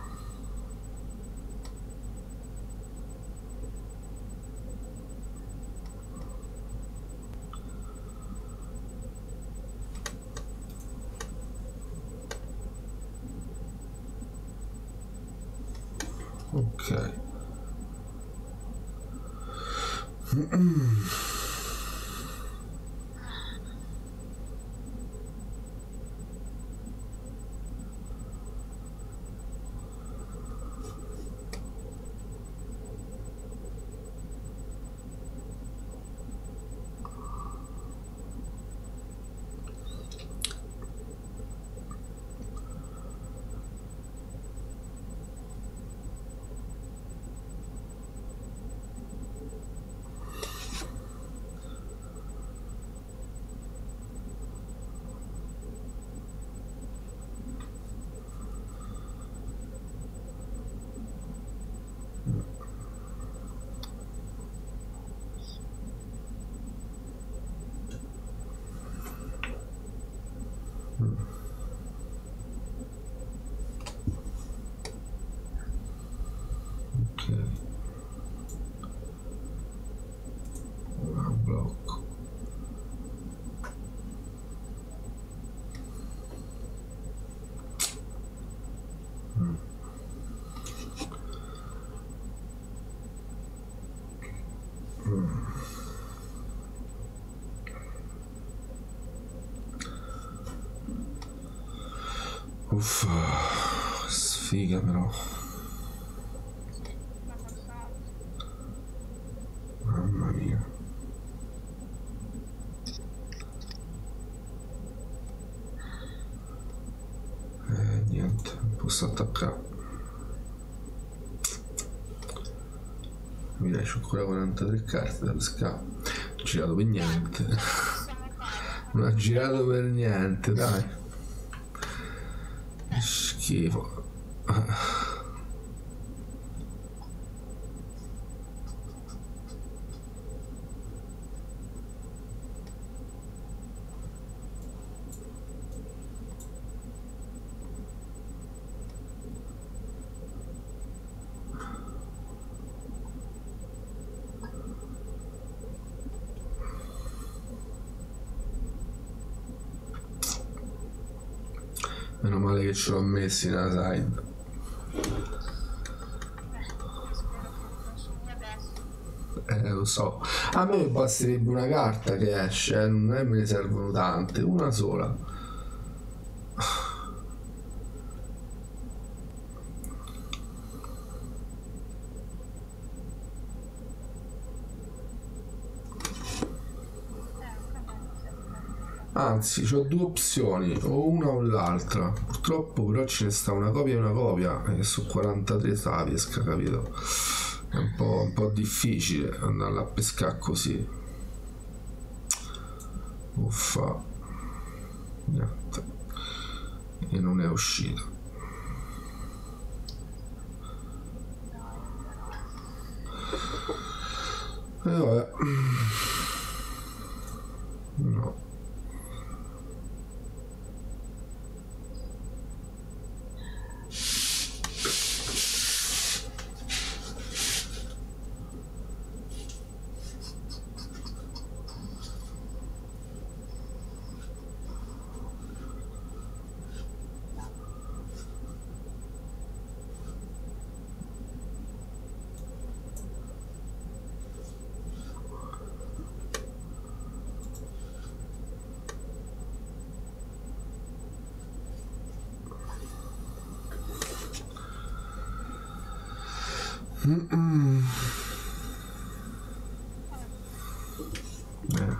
Ok. blocco. Mm. Mm. Uff, sfiga però. Mamma mia. Eh, niente, non posso attaccare. Mi dai, c'ho ancora quarantatré carte da pescare. Non ho girato per niente. Non ha girato per niente, dai. Schifo. Meno male che ce l'ho messi nella side. Eh, lo so. A me basterebbe una carta che esce, eh? Non è me ne servono tante, una sola. Anzi, ho due opzioni, o una o l'altra. Purtroppo però ce ne sta una copia e una copia, e su quarantatré sta la pesca, capito? È un po', un po' difficile andarla a pescare così. Uffa. Niente. E non è uscita. E vabbè. No. Mm-mm. Eh.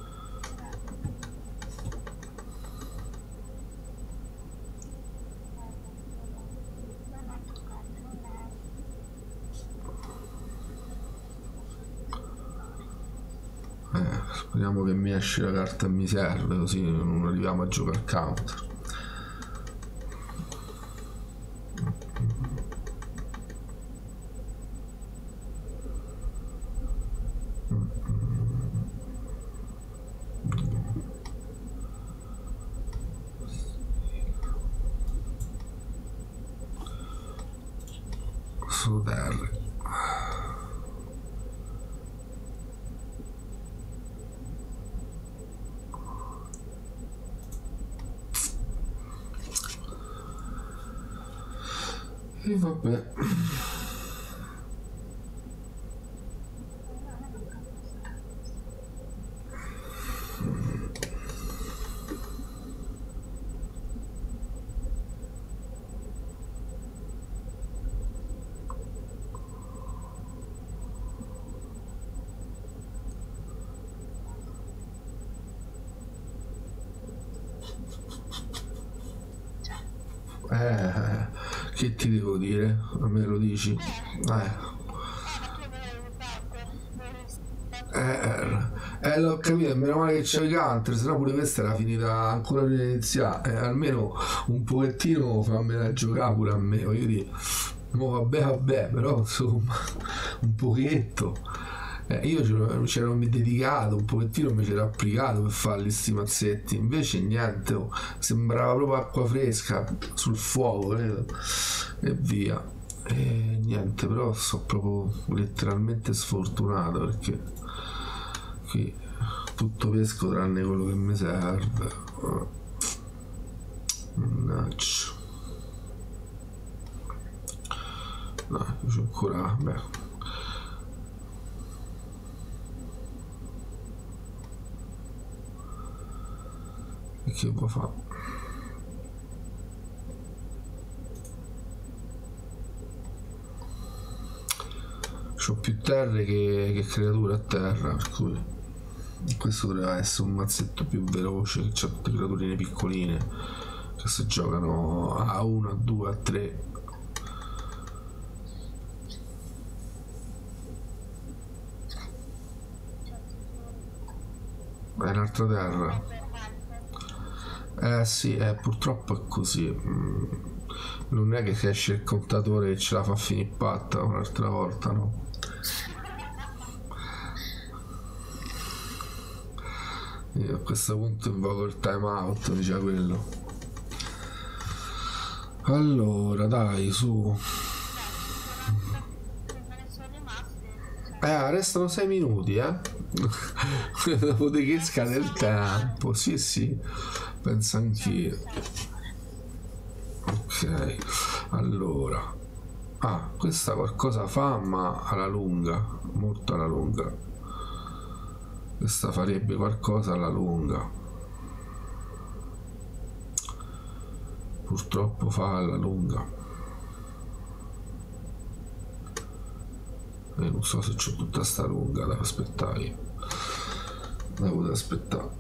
Eh, speriamo che mi esce la carta e mi serve, così non arriviamo a giocare counter. Su terra. E vabbè. Eh, che ti devo dire? A me lo dici? Eh. Eh, eh, l'ho capito, meno male che c'è il counter, sennò pure questa era finita ancora prima di iniziare. Eh, almeno un pochettino fammela giocare pure a me, voglio dire. No, vabbè, vabbè, però insomma, un pochetto. Eh, io c'ero dedicato, un pochettino mi c'ero applicato per fare gli sti mazzetti, invece niente, oh, sembrava proprio acqua fresca sul fuoco, credo. E via. E niente, però sono proprio letteralmente sfortunato perché qui tutto pesco tranne quello che mi serve. Mannaggia. No, c'è ancora, beh. E che può fare? C'ho più terre che, che creature a terra, per cui questo dovrebbe essere un mazzetto più veloce, che c'ha tutte creaturine piccoline che si giocano a uno, a due, a tre. È un'altra terra. Eh sì, eh, purtroppo è così. Mm. Non è che esce il contatore e ce la fa finire patta un'altra volta, no? Io a questo punto invoco il time out, diceva quello. Allora, dai, su. Eh, restano sei minuti, eh? Dopo di che scade il tempo. Sì, sì, penso anch'io. Ok, allora. Ah, questa qualcosa fa, ma alla lunga, molto alla lunga. Questa farebbe qualcosa alla lunga. Purtroppo fa alla lunga. E non so se c'ho tutta sta lunga da aspettare. Devo da aspettare.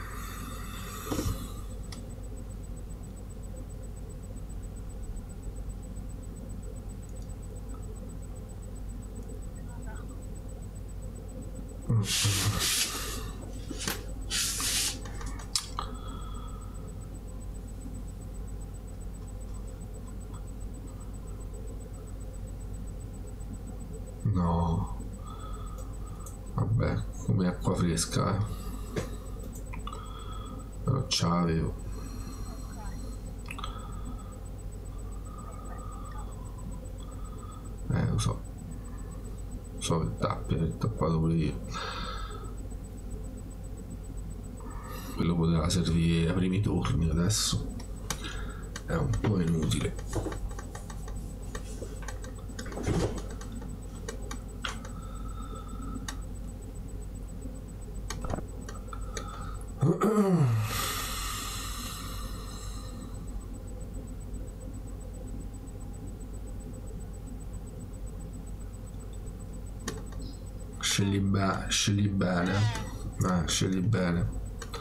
No, vabbè, come acqua fresca, eh. Però c'avevo. Eh, lo so. So che tappia, che tappato pure io. Quello poteva servire ai primi turni, adesso è un po' inutile. Scegli, be scegli bene, eh, scegli bene.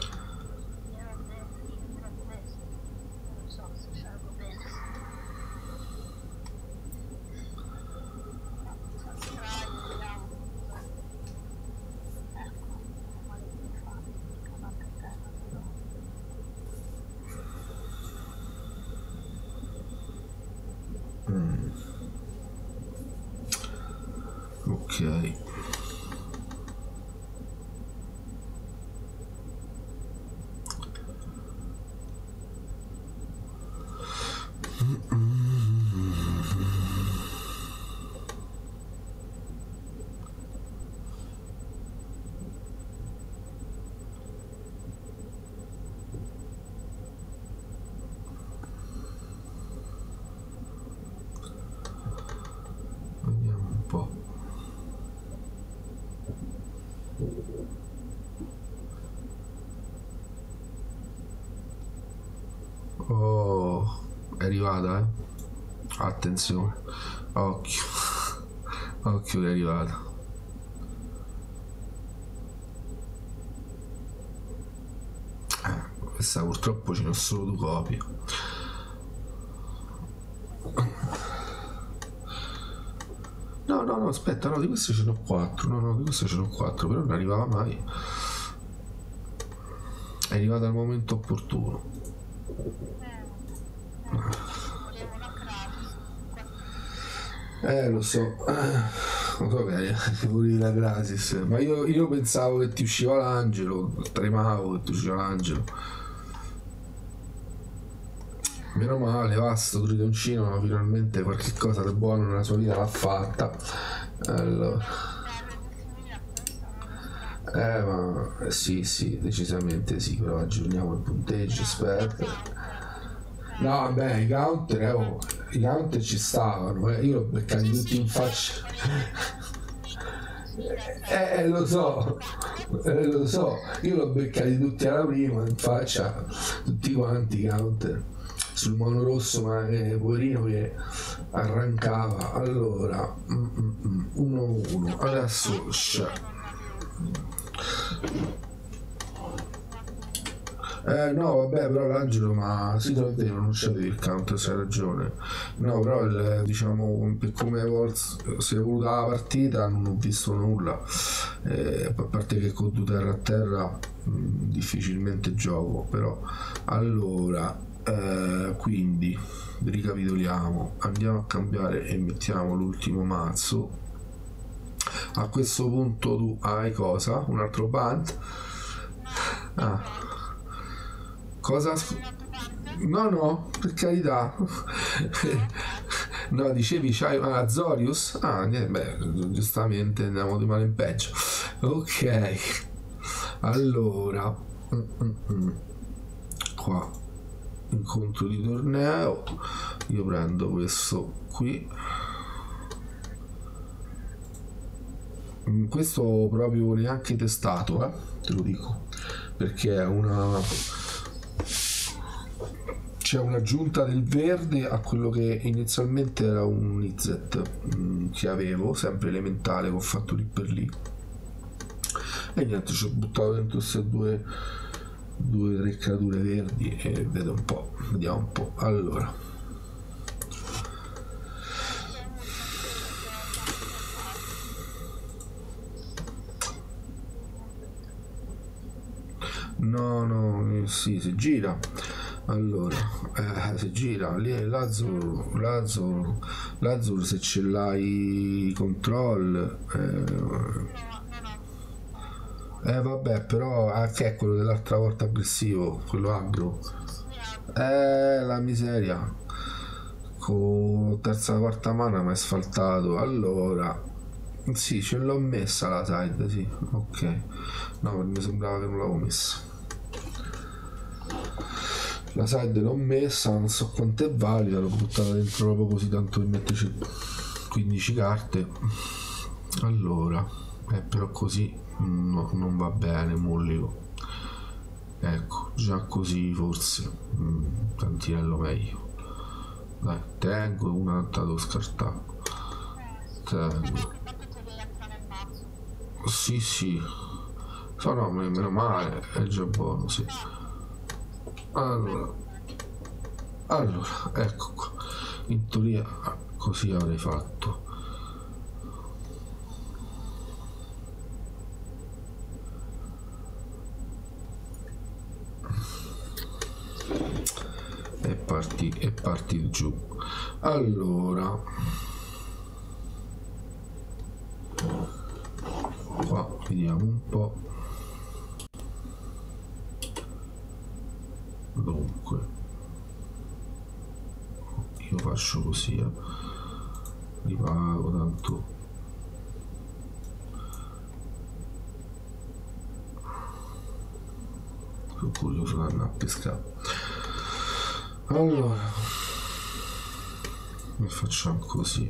Mm. Ok. Vediamo un po'. Oh, è arrivata, eh? Attenzione, occhio, occhio che è arrivata. Eh, questa purtroppo ce ne ho solo due copie. No, no, no, aspetta, no, di queste ce ne ho quattro, no, no, di queste ce ne ho quattro, però non arrivava mai. È arrivata al momento opportuno. Eh, lo so, lo so che volevi la gratis, ma io, io pensavo che ti usciva l'angelo, tremavo che ti usciva l'angelo. Meno male, va, sto tritoncino finalmente qualche cosa di buono nella sua vita l'ha fatta. Allora. Eh, ma eh, sì, sì, decisamente sì, però aggiorniamo il punteggio, aspetta. No, vabbè, i counter, eh, oh, i counter ci stavano, eh, io l'ho beccati tutti in faccia. Eh, eh, lo so, eh, lo so, io l'ho beccati tutti alla prima in faccia, tutti quanti i counter sul mono rosso, ma eh, poverino che arrancava. Allora, uno uno, adesso c'è. Eh no, vabbè, però l'angelo, ma sì, è vero, non c'avevi il counter, c'hai ragione. No, però il, diciamo, per come si è evoluta la partita non ho visto nulla. Eh, a parte che con due terra a terra mh, difficilmente gioco, però. Allora, eh, quindi, ricapitoliamo, andiamo a cambiare e mettiamo l'ultimo mazzo. A questo punto tu hai cosa? Un altro band? Ah. Cosa? No, no, per carità. No, dicevi c'hai un Azorius? Ah, niente, beh, giustamente andiamo di male in peggio. Ok. Allora. Mm-mm. Qua. Incontro di torneo. Io prendo questo qui. Questo proprio neanche testato, eh? Te lo dico. Perché è una... c'è un'aggiunta del verde a quello che inizialmente era un Izet mh, che avevo, sempre elementale, che ho fatto lì per lì, e niente, ci ho buttato dentro queste due due tre creature verdi e vedo un po', vediamo un po'. Allora, no no sì, si gira. Allora, eh, si gira lì l'Azur, l'Azur, l'Azur se ce l'hai control, eh, eh vabbè, però ah, che è quello dell'altra volta aggressivo, quello aggro, eh la miseria, con terza quarta mana mi è sfaltato. Allora, sì, ce l'ho messa la side, sì, ok, no, mi sembrava che non l'avevo messa. La side l'ho messa, non so quanto è valida, l'ho buttata dentro proprio così, tanto per metterci quindici carte. Allora, eh, però così no, non va bene, mollico. Ecco, già così forse mm, tantinello meglio. Dai, tengo una, devo scartare. Tengo. Sì, sì. So, no, meno male, è già buono, sì. Allora, allora, ecco qua, in teoria così avrei fatto. E parti, e parti giù. Allora, qua vediamo un po'. Dunque, io faccio così, eh. Ripago tanto. Sono curioso di andare a pescare. Allora, e facciamo così.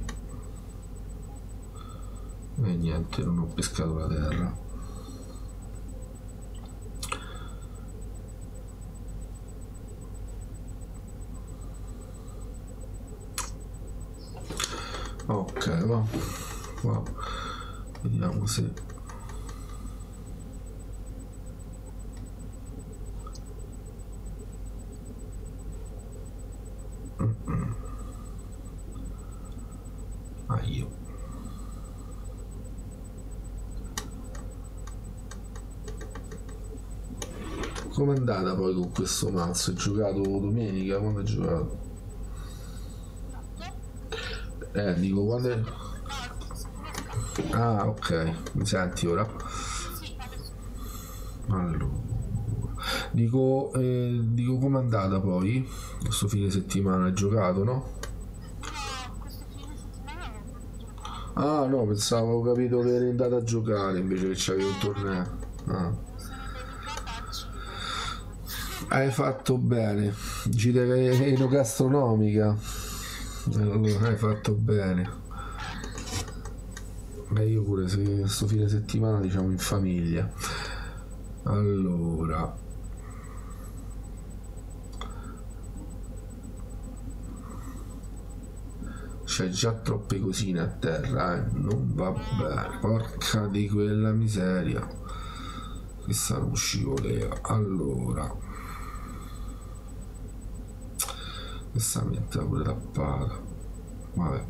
E niente, non ho pescato la terra. Ok, va, va, vediamo se Mm-mm. Ah, io com'è andata poi con questo mazzo? Hai giocato domenica? Quando hai giocato? Eh, dico quando è... Ah, ok, mi senti ora? Allora, dico, eh, dico com'è andata poi questo fine settimana? Hai giocato, no? Ah no, pensavo, avevo capito che eri andato a giocare invece che c'avevi un torneo. Ah. Sono dedicata al cibo. Hai fatto bene, gita enogastronomica. Allora, hai fatto bene. E io pure, se sto fine settimana diciamo in famiglia. Allora, c'è già troppe cosine a terra, eh? Non va bene, porca di quella miseria. Questa non scivoleva. Allora, questa mette pure tappata. Vabbè.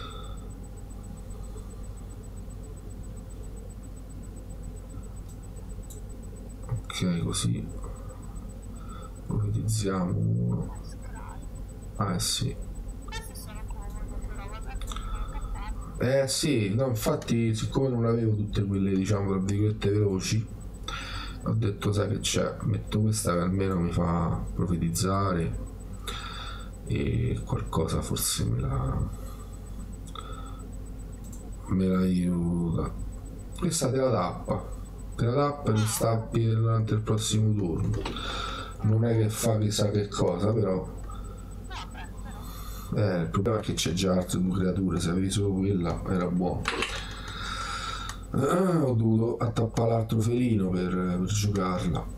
Ok, così profetizziamo uno. Ah sì. Queste sono comode, però vabbè, sono cappate. Eh sì, no, infatti siccome non avevo tutte quelle, diciamo, tra virgolette veloci, ho detto sai che c'è, metto questa che almeno mi fa profetizzare e qualcosa forse me la me la aiuta. Questa te la tappa, te la tappa e non stappi durante il prossimo turno. Non è che fa chissà che cosa, però Vabbè, però. eh, il problema è che c'è già altre due creature, se avevi solo quella era buono. Ah, ho dovuto attappare l'altro felino per, per giocarla.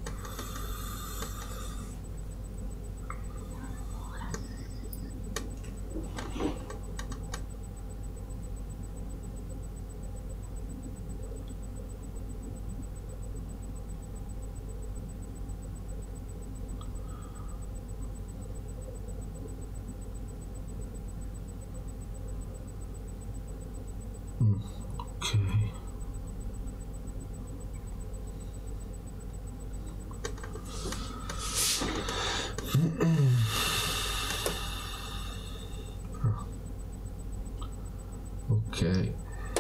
Mm, ok. Ok.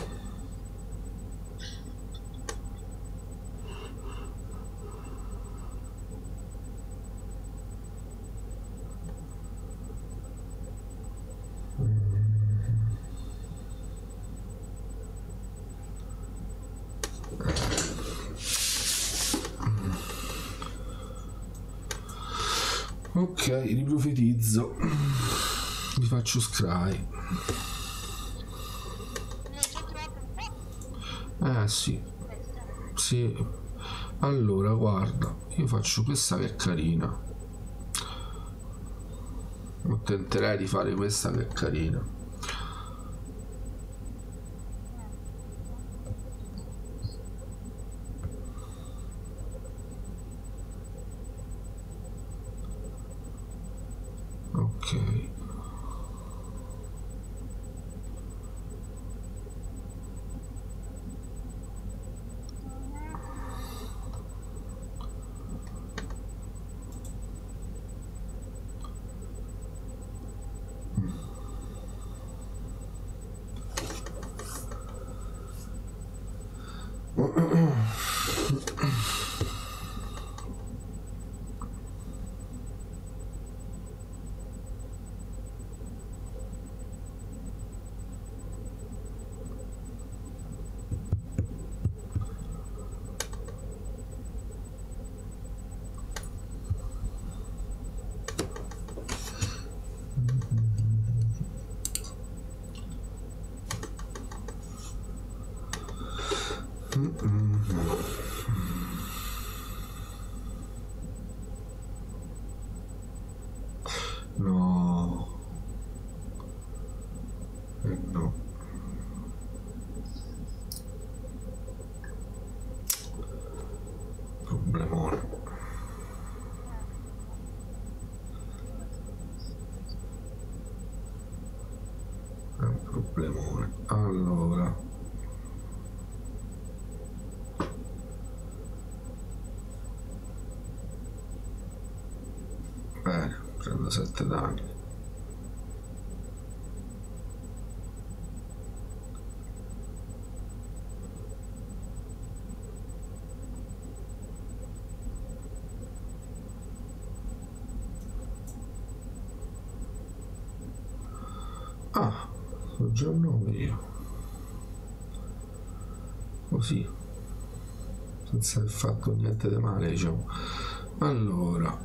Ok, riprofetizzo. Vi faccio scry. Ne ho già trovato un po'. Eh sì, Queste. sì. Allora, guarda, io faccio questa che è carina. O tenterei di fare questa che è carina. Ok. No. Eh no. Problemone. È un problemone. Allora. Bene, prendo sette danni. Ah, sono già nove io. così, senza aver fatto niente di male, diciamo. Allora,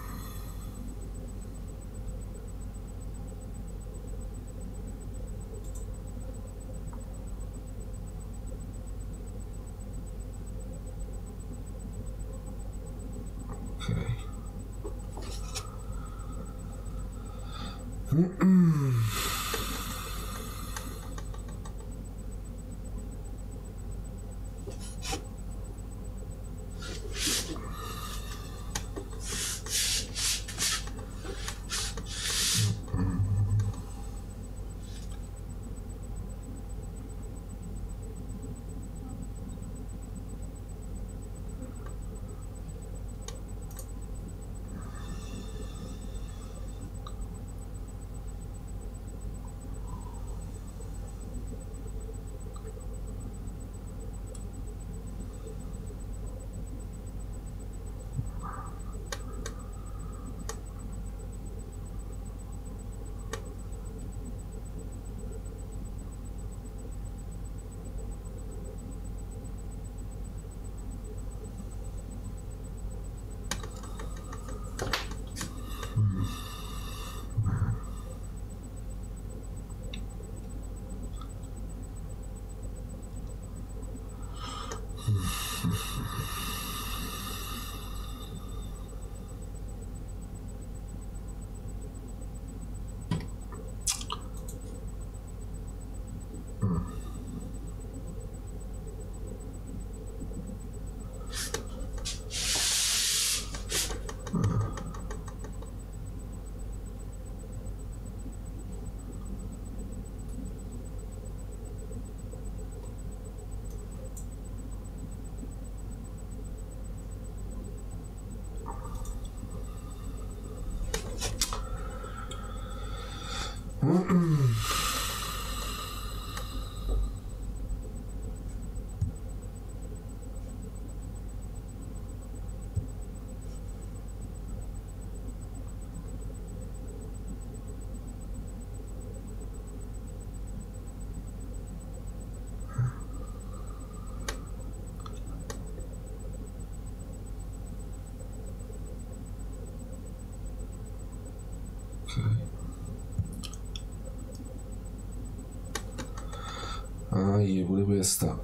ah, io pure questa.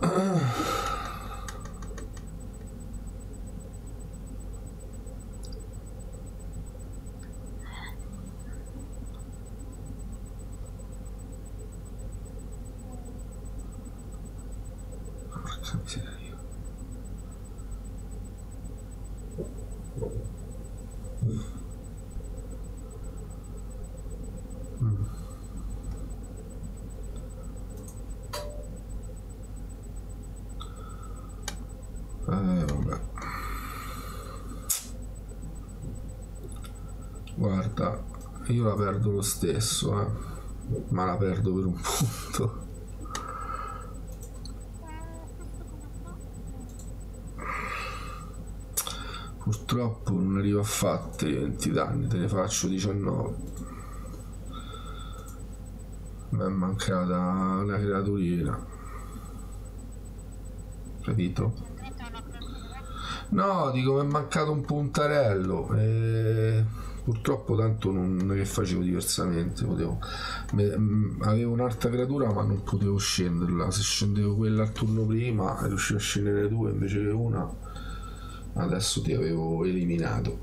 Porca miseria. Mm. Eh, vabbè. Guarda, io la perdo lo stesso, eh. Ma la perdo per un punto. Purtroppo non arrivo a fare venti danni, te ne faccio diciannove. Mi è mancata una creaturina, capito? No, dico mi è mancato un puntarello e purtroppo tanto non che facevo diversamente, potevo me, mh, avevo un'altra creatura ma non potevo scenderla. Se scendevo quella al turno prima riuscivo a scendere due invece che una, adesso ti avevo eliminato.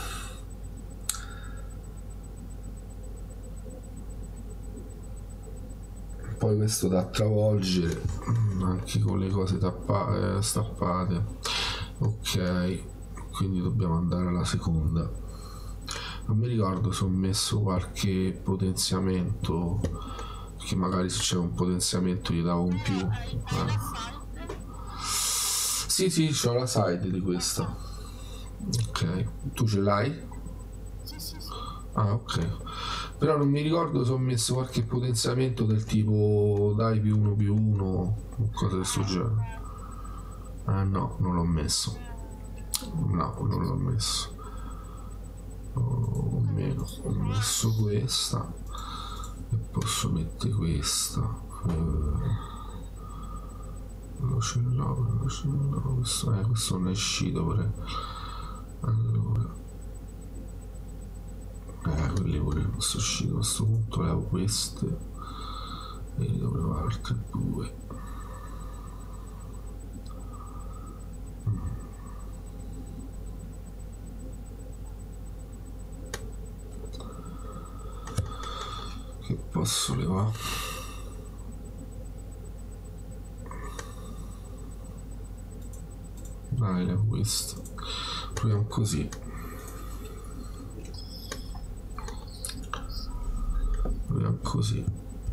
Poi questo da travolgere anche con le cose tappa- eh, stappate. Ok, quindi dobbiamo andare alla seconda. Non mi ricordo se ho messo qualche potenziamento, perché magari se c'era un potenziamento gli davo un più. Eh. Sì, sì, c'ho la side di questa. Ok, tu ce l'hai? Sì, sì, sì. Ah, ok. Però non mi ricordo se ho messo qualche potenziamento del tipo dai più uno più uno o cose del suo genere. Ah no, non l'ho messo. No, non l'ho messo. O meno, ho messo questa e posso mettere questa. Uh, Lo ce l'ho, lo ce l'ho, questo, eh, questo non è uscito pure. Allora, eh, quelli pure non sono usciti. A questo punto levo queste e ne devo provare altre due. Che posso levare? Dai, levo questo. Proviamo così. Proviamo così.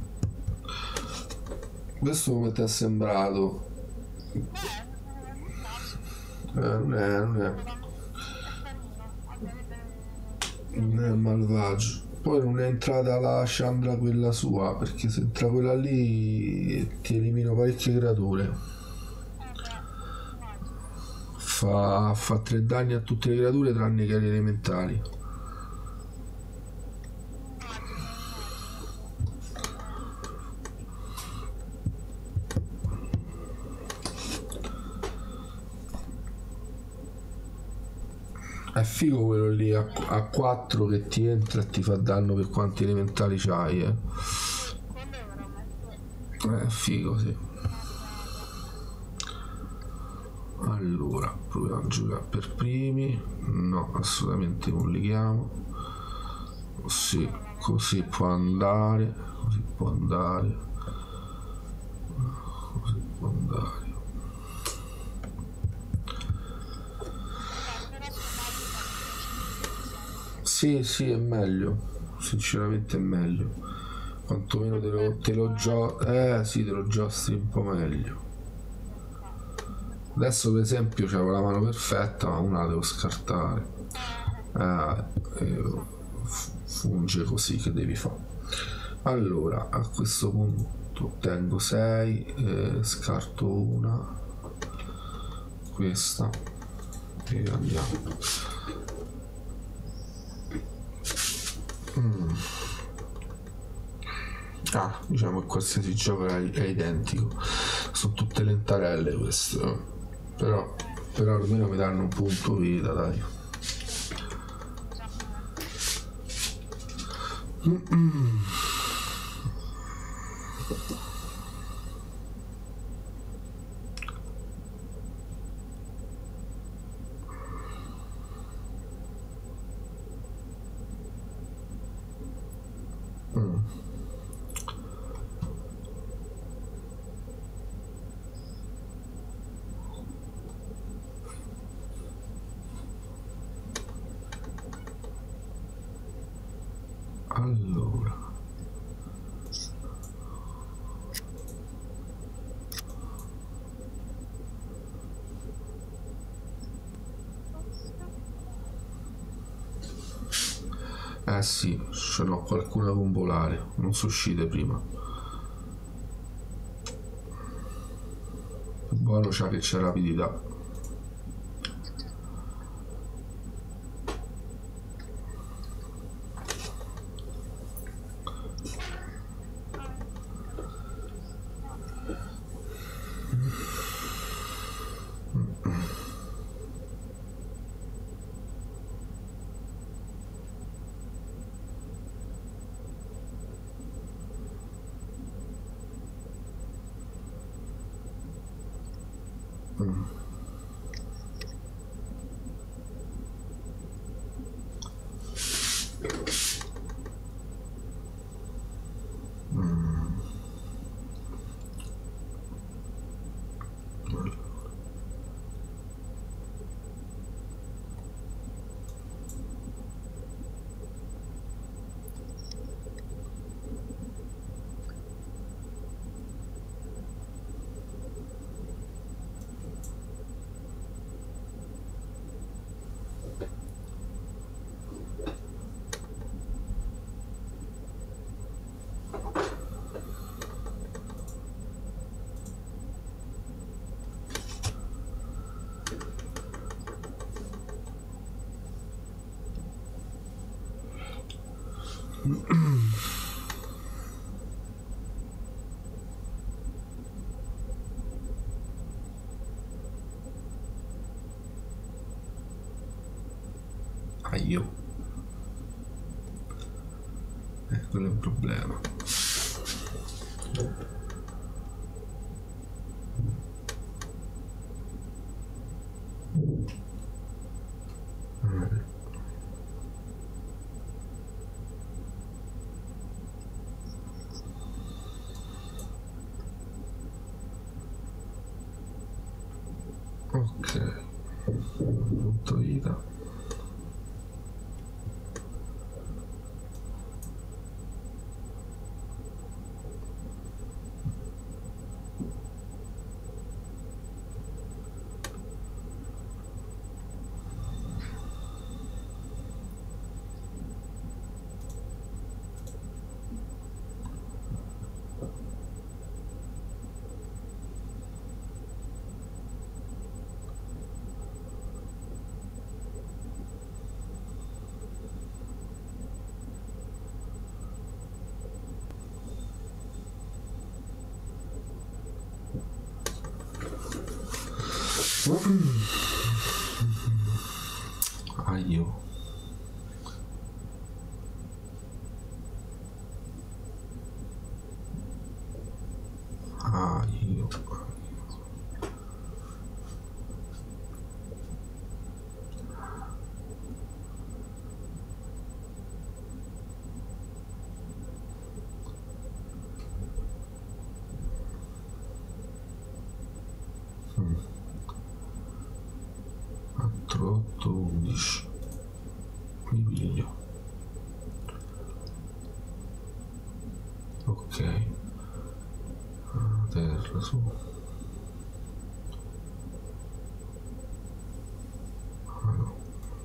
Questo come ti è sembrato? Eh, Eh, non è, non è, è carino, avrebbe... non è malvagio. Poi non è entrata la Chandra quella sua, perché se entra quella lì ti elimino parecchie creature. Eh beh, immagino. Fa, fa tre danni a tutte le creature tranne che agli elementali. Immagino, immagino. È figo quello lì a, a quattro che ti entra e ti fa danno per quanti elementali c'hai, eh. Sì, quello è veramente È figo, sì. figata. Allora, proviamo a giocare per primi. No, assolutamente non lighiamo. Così, così può andare. Così può andare. Così può andare. Beh, però sto magica mi piace di più, insomma. Sì, sì, è meglio. Sinceramente è meglio. Quantomeno te lo, te lo gio- eh sì, te lo giostri un po' meglio. Adesso per esempio c'avevo la mano perfetta, ma una la devo scartare. Eh, eh, funge così che devi fare. Allora, a questo punto tengo sei, eh, scarto una, questa e andiamo. Mm. Ah, diciamo che qualsiasi gioco è, è identico, sono tutte lentarelle queste, eh. però, però almeno mi danno un punto vita, dai. Mm-mm. Mm. Allora, eh sì, ce n'ho qualcuna con volare, non sono uscite prima. Il buono c'ha che c'è rapidità. Mm. Mm. Ah, io. Eh, quello è un problema. Mm. Ok, punto vita. Ah, io. Ah, io. quattro, otto, undici. Mi piglio. Ok. Ah, terra su. Ah, no.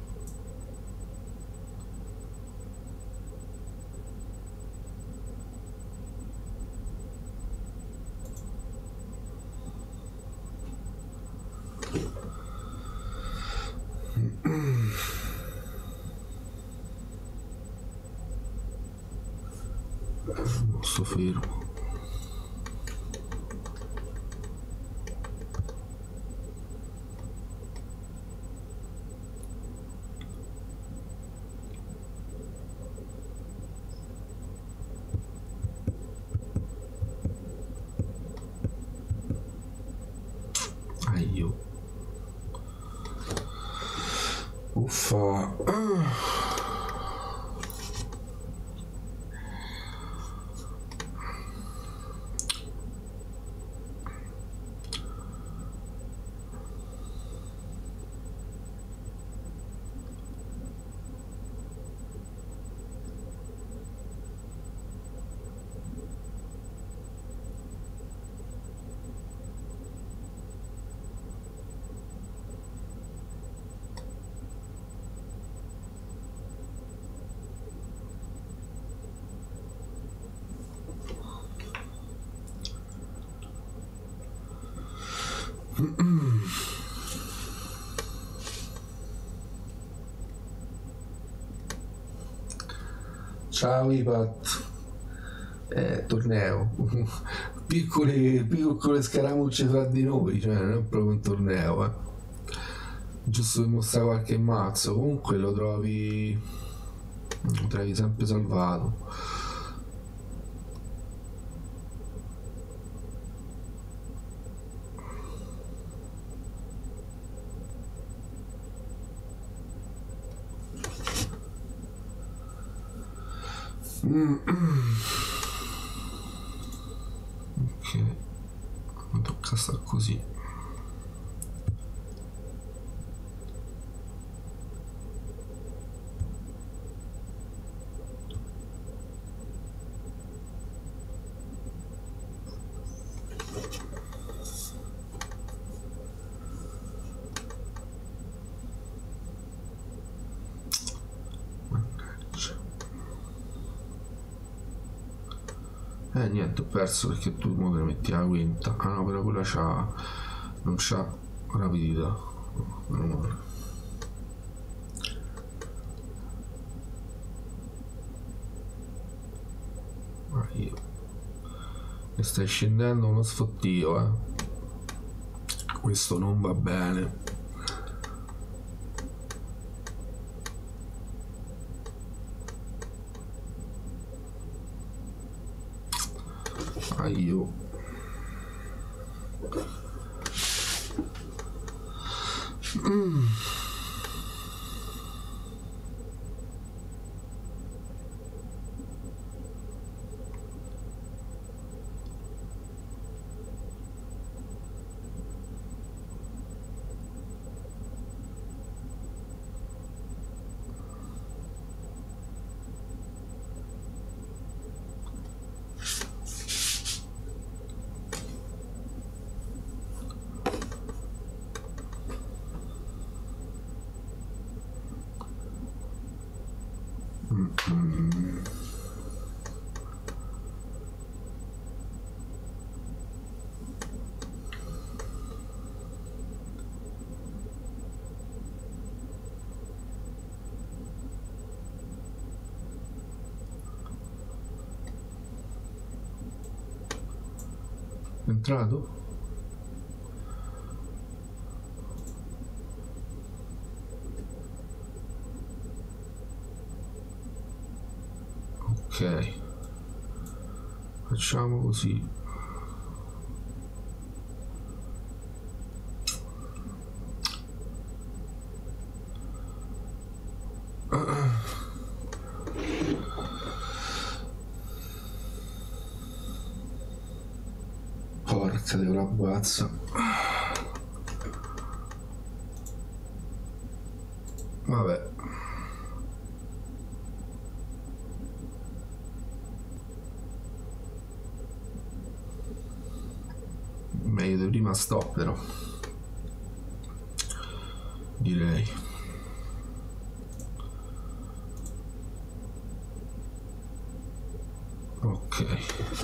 Non sto fermo. Ah, io. Uffa. Ah. Ciao Ipat. Eh, torneo. Piccole, piccole scaramucce tra di noi, cioè non è proprio un torneo, eh. Giusto per mostrare qualche mazzo. Comunque lo trovi. Lo trovi sempre salvato. Mm. Ok, mi tocca star così. Eh niente, ho perso perché tu mo te ne metti la quinta. Ah no, però quella c'ha. Non c'ha rapidità. Meno male. Ah, io. Mi stai scendendo uno sfottio, eh. Questo non va bene. taglio. Mm. Mm-hmm. Entrato? Ok, facciamo così. Porca di una guazza. Vabbè. Meglio di prima stop però. Direi. Ok.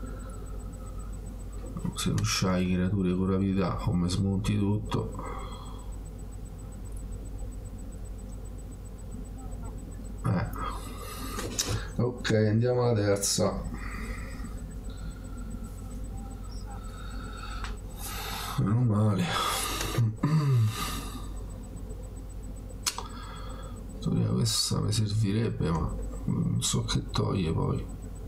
Se non c'hai creature con rapidità come smonti tutto. Eh. Ok, andiamo alla terza. Meno male. Questa mi servirebbe, ma non so che toglie poi.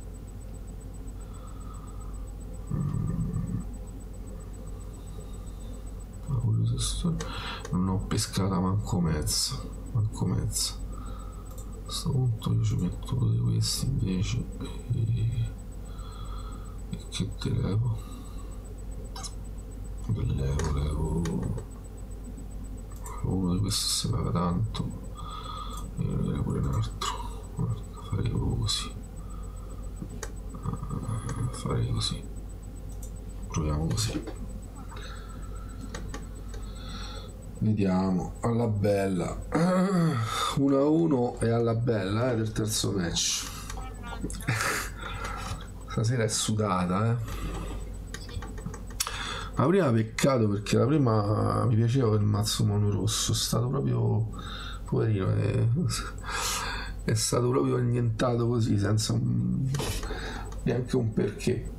Non ho pescata manco mezza, manco mezza. A questo punto io ci metto uno di questi invece e, e che te levo? Che levo, levo uno di questi se paga tanto e ne levo pure un altro. Guarda, farei così, uh, farei così, proviamo così. Vediamo, alla bella, uno a uno e alla bella eh, del terzo match. Stasera è sudata, eh. La prima peccato perché la prima mi piaceva quel mazzo mono rosso, è stato proprio poverino, è, è stato proprio annientato così senza un, neanche un perché.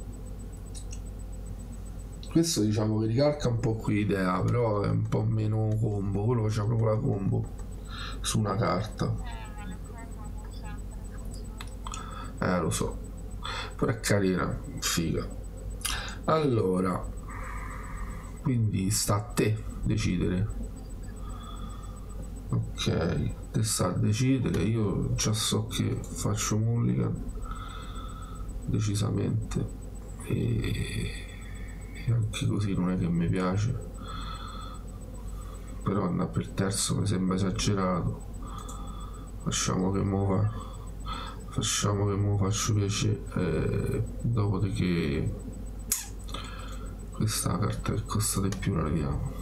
Questo diciamo che ricalca un po' qui l'idea, però è un po' meno combo, quello faceva proprio la combo su una carta. Eh, lo so, però è carina, figa. Allora, quindi sta a te decidere. Ok, te sta a decidere, io già so che faccio mulligan, decisamente, e... e anche così non è che mi piace, però andare per terzo mi sembra esagerato. Facciamo che mo fa facciamo che mo faccio piacere, eh, dopodiché questa carta che costa di più la vediamo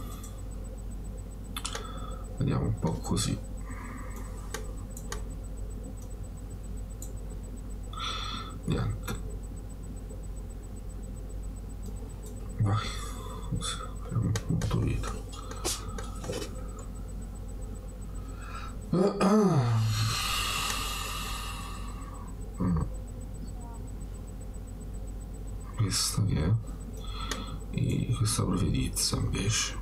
vediamo un po' così. Niente, vai, apriamo un punto vita. Mm. Questa che è? E questa profetizza invece.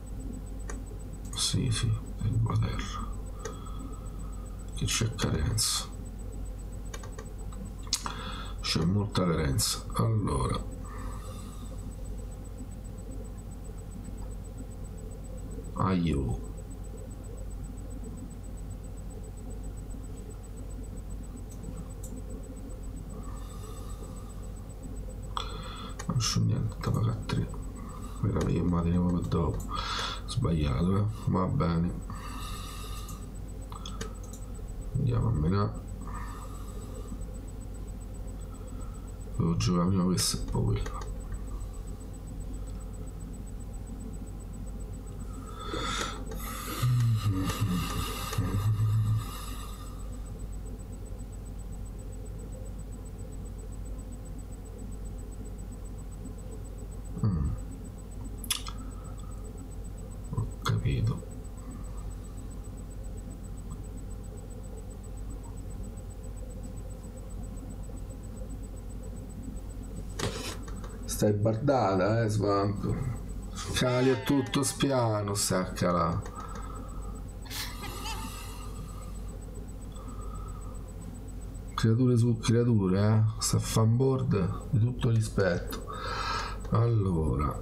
Sì, sì, è Inghilterra. Che c'è carenza. C'è molta carenza. Allora. Aio. Non c'ho niente da pagare a tre. Veramente, ma teniamo per dopo. Sbagliato, eh? Va bene. Andiamo a menare. Devo giocare prima questo e poi quello. Mm. Ho capito. Stai bardata, eh, Svamp. Cali è tutto spiano, stacca là. Creature su creature, eh. Sta a fanboard di tutto rispetto. Allora.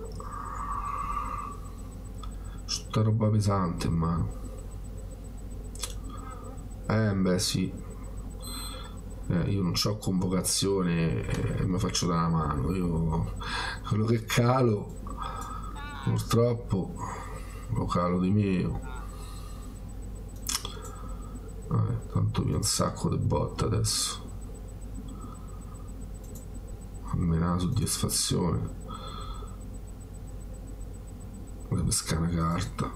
Tutta roba pesante in mano. Eh, beh, sì. Eh, io non ho convocazione e mi faccio da una mano. Io quello che calo purtroppo lo calo di mio. Vabbè, tanto vi ho un sacco di botte adesso, almeno una soddisfazione. Voglio pescare una carta.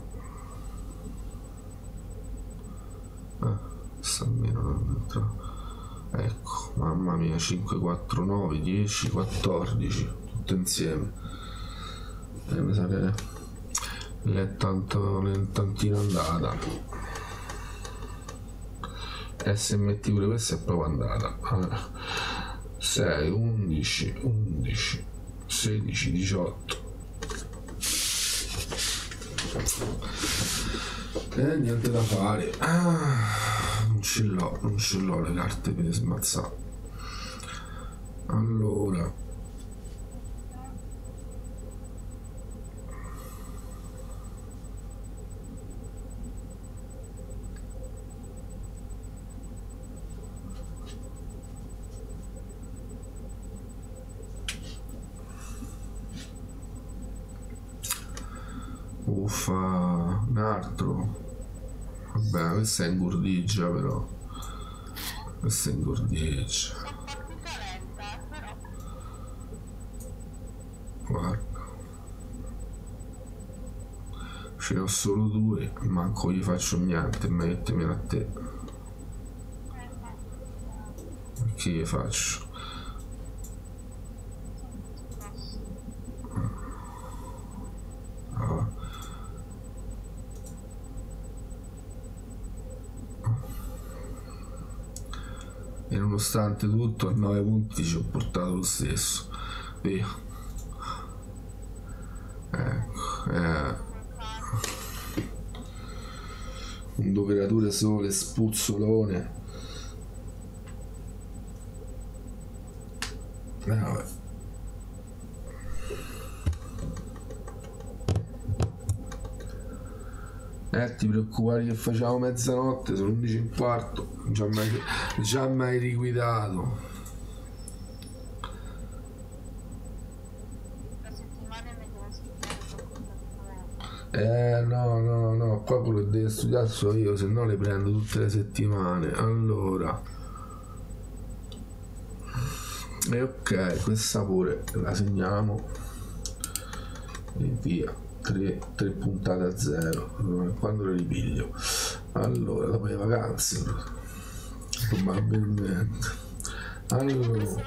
Eh, sta almeno non entra. Ecco, mamma mia, cinque, quattro, nove, dieci, quattordici, tutte insieme. E mi sa che l'è tanto, l'è tantino andata. E se metti pure questa è proprio andata. Allora, sei, undici, undici, sedici, diciotto. E niente da fare. Ah. Non ce l'ho, non ce l'ho le carte per smazzare. Allora, uffa, un altro. Vabbè, questa è ingordigia però. Questa è ingordigia. Guarda. Ce ne ho solo due, manco gli faccio niente, mettemela a te. Che gli faccio? Ah. E nonostante tutto a nove punti ci ho portato lo stesso. Via. Ecco, eh. Un due creature sole, spuzzolone. Eh, vabbè. Eh, ti preoccupare che facciamo mezzanotte, sono undici e un quarto, già mai, già mai liquidato. Eh no, no, no, qua quello che deve studiare so io, se no le prendo tutte le settimane. Allora. E ok, questa pure la segniamo. E via. Tre, tre puntate a zero, quando le ripiglio? Allora, dopo le vacanze probabilmente. Allora,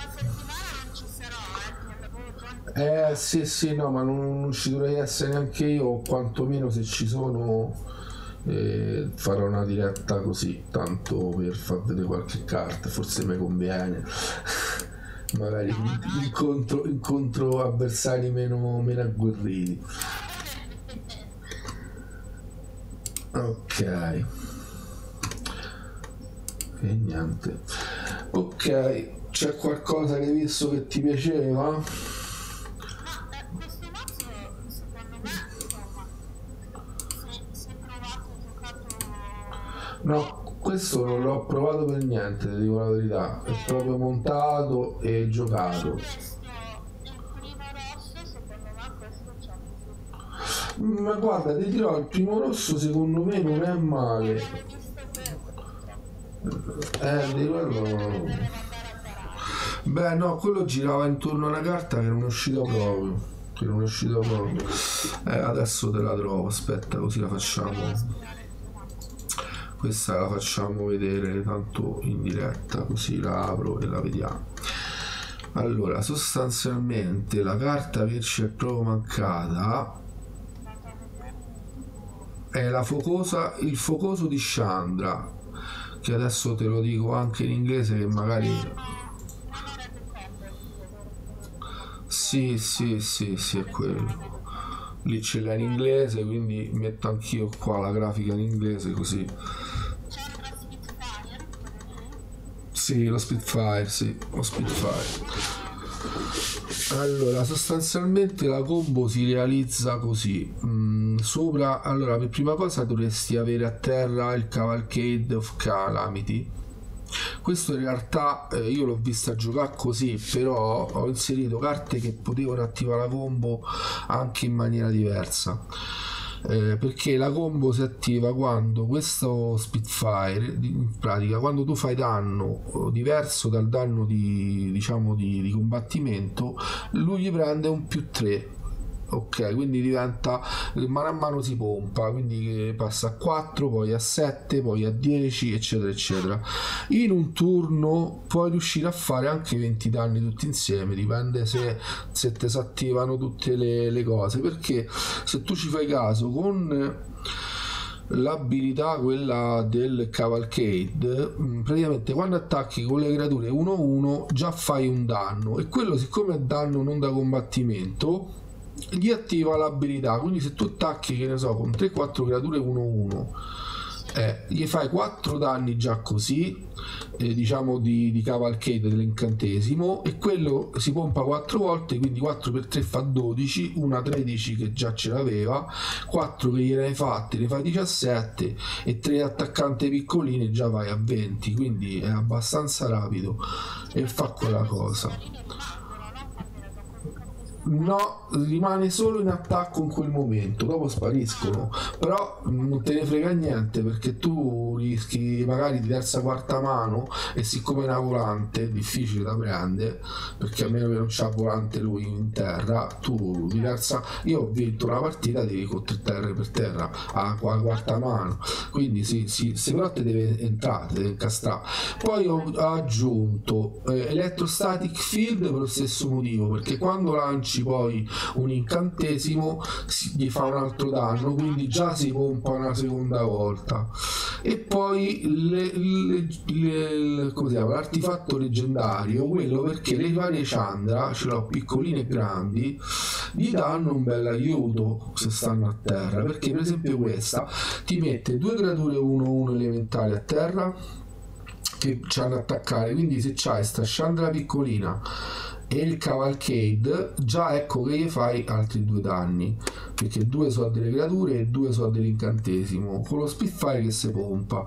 eh sì sì, no, ma non, non ci dovrei essere neanche io, o quantomeno se ci sono eh, farò una diretta così, tanto per far vedere qualche carta, forse mi conviene. Magari incontro, incontro avversari meno, meno agguerriti. Ok, e niente. Ok, c'è qualcosa che hai visto che ti piaceva? No, eh, questo mazzo secondo me insomma, se, No, questo non l'ho provato per niente, ti dico la verità. È proprio montato e giocato. Questo, il primo rosso, secondo me questo c'è più. Ma guarda, ti dirò, il primo rosso secondo me non è male. L'ho visto quello, Eh, di quello... devo andare a parare. Beh, no, quello girava intorno a una carta che non è uscita proprio. Che non è uscita proprio. Eh, adesso te la trovo, aspetta, così la facciamo. Questa la facciamo vedere tanto in diretta, così la apro e la vediamo. Allora, sostanzialmente la carta che ci è proprio mancata è la focosa, il focoso di Chandra, che adesso te lo dico anche in inglese che magari... Sì, sì, sì, sì, è quello. Lì ce l'ha in inglese, quindi metto anch'io qua la grafica in inglese così. Sì, lo Spitfire, sì, lo Spitfire. Allora, sostanzialmente la combo si realizza così. Mm, sopra, allora, per prima cosa dovresti avere a terra il Cavalcade of Calamity. Questo in realtà eh, io l'ho vista giocare così, però ho inserito carte che potevano attivare la combo anche in maniera diversa. Eh, perché la combo si attiva quando questo Spitfire, in pratica, quando tu fai danno diverso dal danno di, diciamo, di, di combattimento, lui gli prende un più tre. Ok, quindi diventa, mano a mano si pompa, quindi passa a quattro, poi a sette, poi a dieci, eccetera eccetera. In un turno puoi riuscire a fare anche venti danni tutti insieme, dipende se, se ti si attivano tutte le, le cose, perché se tu ci fai caso con l'abilità quella del Cavalcade, praticamente quando attacchi con le creature uno uno già fai un danno, e quello, siccome è danno non da combattimento, gli attiva l'abilità. Quindi se tu attacchi, che ne so, con tre quattro creature uno uno, eh, gli fai quattro danni già così, eh, diciamo di, di Cavalcade dell'incantesimo, e quello si pompa quattro volte, quindi quattro per tre fa dodici, una tredici che già ce l'aveva, quattro che gliene hai fatte ne fai diciassette, e tre attaccante piccoline già vai a venti, quindi è abbastanza rapido e fa quella cosa. No, rimane solo in attacco in quel momento, dopo spariscono, però non te ne frega niente, perché tu rischi magari di terza quarta mano, e siccome è una volante è difficile da prendere, perché a meno che non c'ha volante lui in terra, tu di terza... Io ho vinto una partita di con tre terre per terra a quarta mano, quindi sì, sì, se però te deve entrare, te deve incastrare. Poi ho aggiunto eh, Electrostatic Field per lo stesso motivo, perché quando lanci poi un incantesimo gli fa un altro danno, quindi già si pompa una seconda volta. E poi le, le, le, come si chiama, l'artefatto leggendario, quello perché le varie Chandra, ce l'ho piccoline e grandi, gli danno un bel aiuto se stanno a terra, perché per esempio questa ti mette due creature uno uno elementali a terra che c'hanno ad attaccare, quindi se c'hai sta Chandra piccolina e il Cavalcade, già ecco che gli fai altri due danni, perché due sono delle creature e due sono dell'incantesimo, con lo Spitfire che si pompa,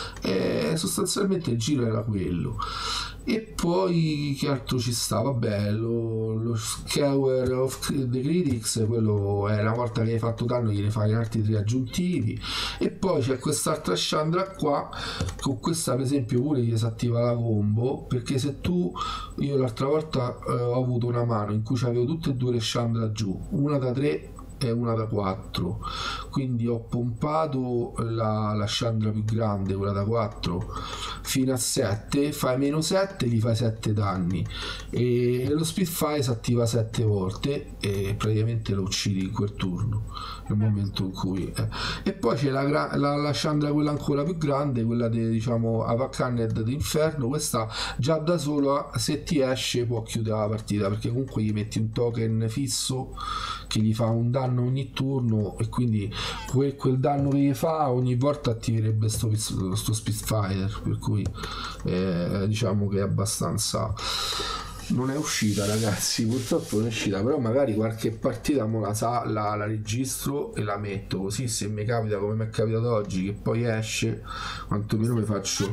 e sostanzialmente il giro era quello. E poi che altro ci sta? Vabbè, lo, lo Skewer of the Critics, quello è una volta che hai fatto danno gliene fai altri tre aggiuntivi. E poi c'è quest'altra Chandra qua, con questa per esempio pure gli si attiva la combo, perché se tu, io l'altra volta eh, ho avuto una mano in cui avevo tutte e due le Chandra giù, una da tre e una da quattro, quindi ho pompato la, la Chandra più grande, quella da quattro, fino a sette, fai meno sette, gli fai sette danni, e lo Spitfire si attiva sette volte e praticamente lo uccidi in quel turno, nel momento in cui eh. E poi c'è la, la, la Chandra quella ancora più grande, quella di, diciamo, Avacanned d'Inferno. Questa già da sola, se ti esce, può chiudere la partita, perché comunque gli metti un token fisso che gli fa un danno ogni turno, e quindi quel, quel danno che gli fa ogni volta attiverebbe sto, sto Spitfire, per cui eh, diciamo che è abbastanza non è uscita, ragazzi, purtroppo non è uscita, però magari qualche partita mo la, sa, la, la registro e la metto, così se mi capita come mi è capitato oggi che poi esce, quantomeno mi faccio.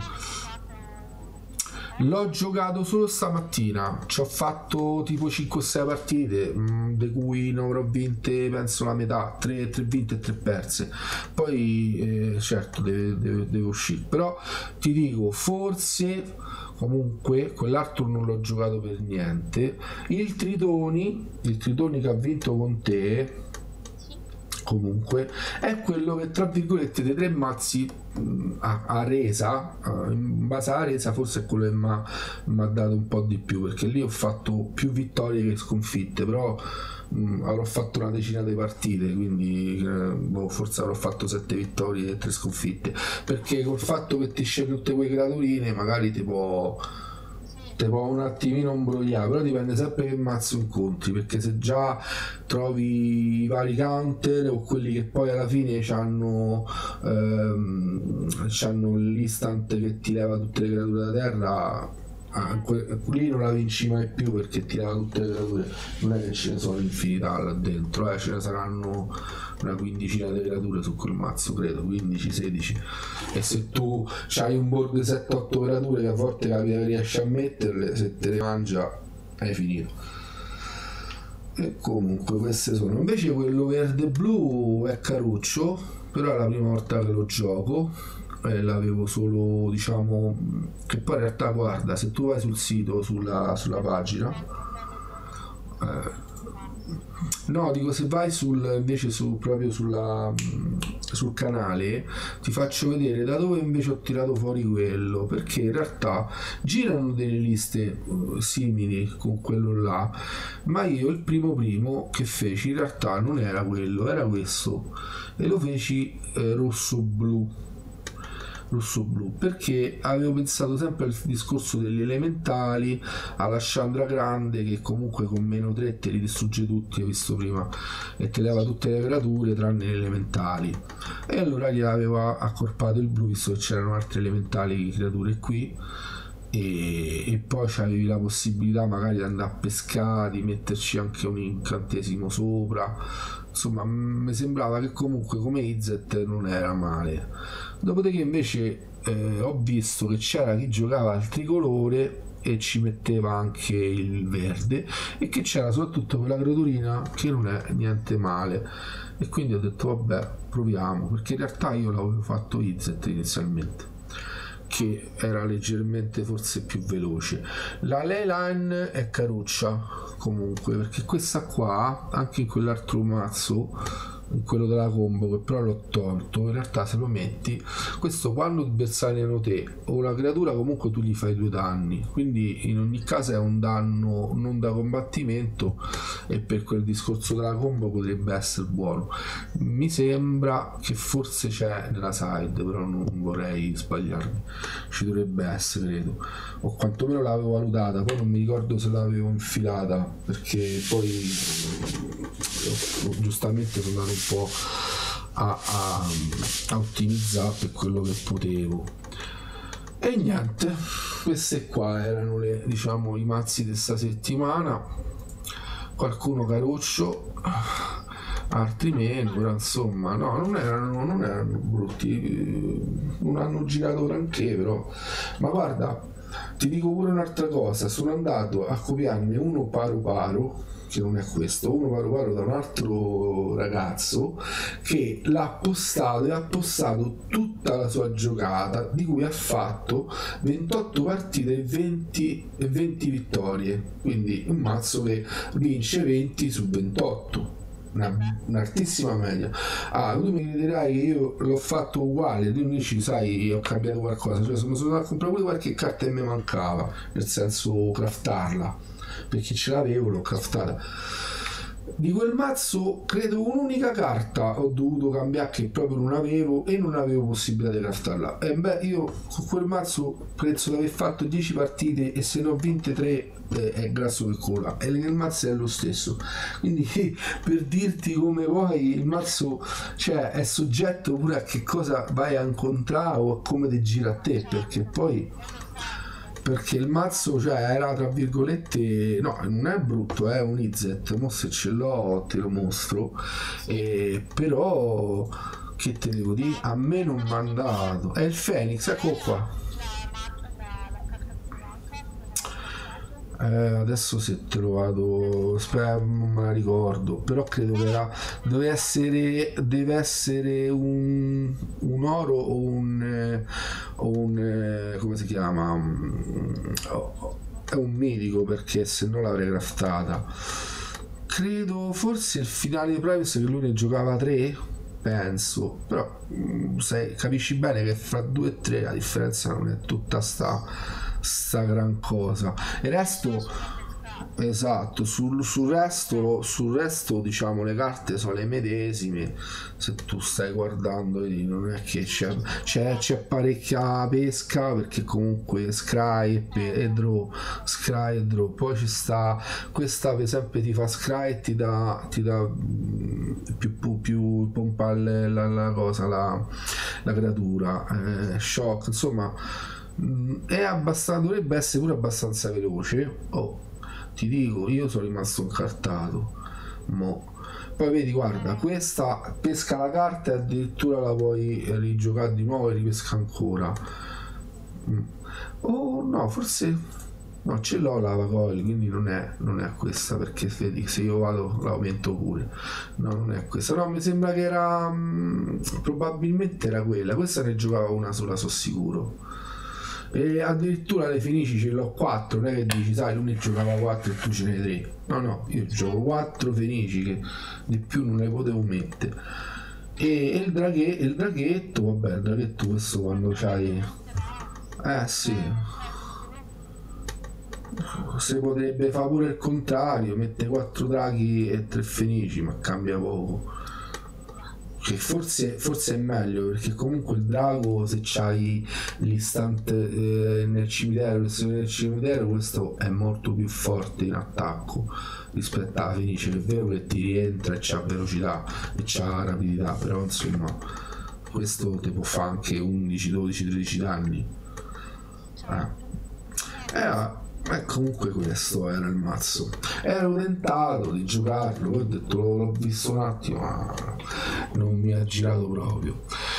L'ho giocato solo stamattina, ci ho fatto tipo cinque o sei partite, mh, di cui ne avrò vinte penso la metà, tre vinte e tre perse. Poi eh, certo deve, deve, deve uscire, però ti dico, forse comunque quell'altro non l'ho giocato per niente. Il Tritoni, il Tritoni che ha vinto con te, comunque è quello che tra virgolette dei tre mazzi mh, a, a resa, uh, in base alla resa forse è quello che mi ha dato un po' di più, perché lì ho fatto più vittorie che sconfitte, però mh, avrò fatto una decina di partite, quindi eh, boh, forse avrò fatto sette vittorie e tre sconfitte, perché col fatto che ti scegli tutte quelle creaturine magari ti può te può un attimino imbrogliare, però dipende sempre che mazzo incontri, perché se già trovi i vari counter o quelli che poi alla fine c'hanno ehm, c'hanno l'instant che ti leva tutte le creature da terra, ah, que- lì non la vinci mai più, perché ti leva tutte le creature, non è che ce ne sono infinità là dentro, eh, ce ne saranno una quindicina di creature su quel mazzo, credo quindici sedici, e se tu c'hai un board sette otto creature che a volte capita che riesci a metterle, se te le mangia hai finito. E comunque queste sono. Invece quello verde blu è caruccio, però è la prima volta che lo gioco, e l'avevo solo, diciamo, che poi in realtà guarda, se tu vai sul sito, sulla, sulla pagina eh, no, dico, se vai sul invece su, proprio sulla, sul canale ti faccio vedere da dove invece ho tirato fuori quello, perché in realtà girano delle liste uh, simili con quello là, ma io il primo primo che feci in realtà non era quello, era questo, e lo feci eh, rosso blu rosso blu, perché avevo pensato sempre al discorso degli elementali, alla Chandra grande che comunque con meno tre te li distrugge tutti, ho visto prima, e te leva tutte le creature tranne gli elementali, e allora gli avevo accorpato il blu visto che c'erano altre elementali creature qui, e, e poi c'avevi la possibilità magari di andare a pescare, di metterci anche un incantesimo sopra, insomma mi sembrava che comunque come Izet non era male. Dopodiché invece eh, ho visto che c'era chi giocava al tricolore e ci metteva anche il verde, e che c'era soprattutto quella creaturina che non è niente male, e quindi ho detto vabbè, proviamo, perché in realtà io l'avevo fatto Izet inizialmente, che era leggermente forse più veloce. La Leyline è caruccia comunque, perché questa qua anche in quell'altro mazzo, in quello della combo, che però l'ho tolto, in realtà se lo metti questo quando bersagliano te o la creatura, comunque tu gli fai due danni, quindi in ogni caso è un danno non da combattimento, e per quel discorso della combo potrebbe essere buono. Mi sembra che forse c'è nella side, però non vorrei sbagliarmi, ci dovrebbe essere, credo, o quantomeno l'avevo valutata, poi non mi ricordo se l'avevo infilata, perché poi giustamente sono andato un po' a, a, a ottimizzare per quello che potevo, e niente, queste qua erano le, diciamo, i mazzi di questa settimana, qualcuno caruccio, altri meno, però insomma no, non erano, non erano brutti, non hanno girato granché, però. Ma guarda, ti dico pure un'altra cosa, sono andato a copiarmi uno paro paro, che non è questo, uno paro paro da un altro ragazzo che l'ha postato e ha postato tutta la sua giocata, di cui ha fatto ventotto partite e venti, e venti vittorie, quindi un mazzo che vince venti su ventotto, una, un'altissima media. Ah, tu mi dirai che io l'ho fatto uguale, tu mi dici sai ho cambiato qualcosa, cioè sono andato a comprare pure qualche carta che mi mancava, nel senso craftarla, perché ce l'avevo, l'ho craftata. Di quel mazzo credo un'unica carta ho dovuto cambiare che proprio non avevo, e non avevo possibilità di craftarla, e beh, io con quel mazzo penso di aver fatto dieci partite e se ne ho vinte tre eh, è grasso che cola, e nel mazzo è lo stesso, quindi per dirti come vuoi il mazzo, cioè, è soggetto pure a che cosa vai a incontrare o a come ti gira a te, perché poi perché il mazzo, cioè, era tra virgolette, no, non è brutto, è un Izet, mo se ce l'ho te lo mostro, e, però che te devo dire, a me non mi ha dato, è il Phoenix, ecco qua. Eh, adesso se te lo vado, spero, non me la ricordo, però credo che era, deve essere, deve essere un, un oro o un, eh, o un eh, come si chiama? Mm, oh, è un medico, perché se no l'avrei craftata. Credo forse il finale Privacy che lui ne giocava tre, penso, però mm, sai, capisci bene che fra due e tre la differenza non è tutta sta sta gran cosa. Il resto, esatto, sul, sul resto sul resto diciamo le carte sono le medesime. Se tu stai guardando, vedi, non è che c'è, c'è, c'è parecchia pesca, perché comunque scry e, e draw, scry e draw, poi ci sta questa, per esempio, ti fa scry e ti dà ti dà più, più, più pompa la, la, la cosa, la, la creatura, eh, shock, insomma è abbastanza, dovrebbe essere pure abbastanza veloce. Oh, ti dico, io sono rimasto incartato, mo. Poi vedi, guarda, questa pesca la carta e addirittura la puoi rigiocare di nuovo e ripesca ancora. mm. Oh no, forse no, ce l'ho la Avacoil, quindi non è, non è questa, perché vedi, se io vado l'aumento pure. No, non è questa, no, mi sembra che era mh, probabilmente era quella. Questa ne giocava una sola, sono sicuro. E addirittura le Fenici ce l'ho quattro, non è che dici, sai, lui ne giocava quattro e tu ce ne tre. No, no, io gioco quattro Fenici, che di più non ne potevo mettere. E, e il, draghe, il draghetto, vabbè, il draghetto questo quando c'hai... Eh sì. Si potrebbe fare pure il contrario, mette quattro draghi e tre Fenici, ma cambia poco. Che forse, forse è meglio, perché comunque il drago, se c'hai l'istante eh, nel cimitero, se nel cimitero, questo è molto più forte in attacco rispetto alla Fenice, che è vero che ti rientra e c'ha velocità e c'ha rapidità, però insomma questo ti può fare anche undici, dodici, tredici danni. Eh. Eh, e comunque questo era il mazzo. Ero tentato di giocarlo, ho detto, l'ho visto un attimo, ma non mi ha girato proprio.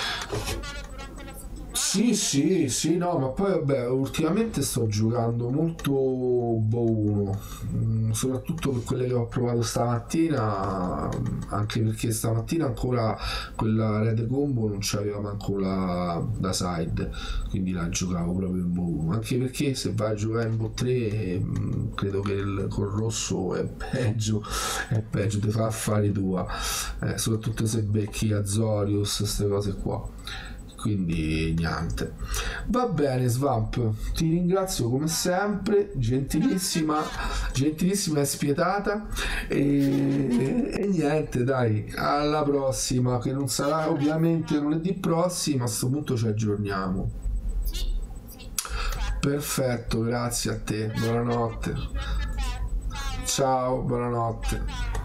Sì, sì, sì, no, ma poi vabbè, ultimamente sto giocando molto Bow uno, mm, soprattutto per quelle che ho provato stamattina, anche perché stamattina ancora quella Red Combo non c'aveva manco la, la side, quindi la giocavo proprio in Bow uno, anche perché se vai a giocare in Bow tre mm, credo che il, col rosso è peggio, è peggio, ti fa affari tua, eh, soprattutto se becchi Azorius, queste cose qua. Quindi niente, va bene Svamp, ti ringrazio come sempre, gentilissima, gentilissima e spietata, e, e niente, dai, alla prossima, che non sarà ovviamente lunedì prossimo, a sto punto ci aggiorniamo. Perfetto, grazie a te, buonanotte, ciao, buonanotte.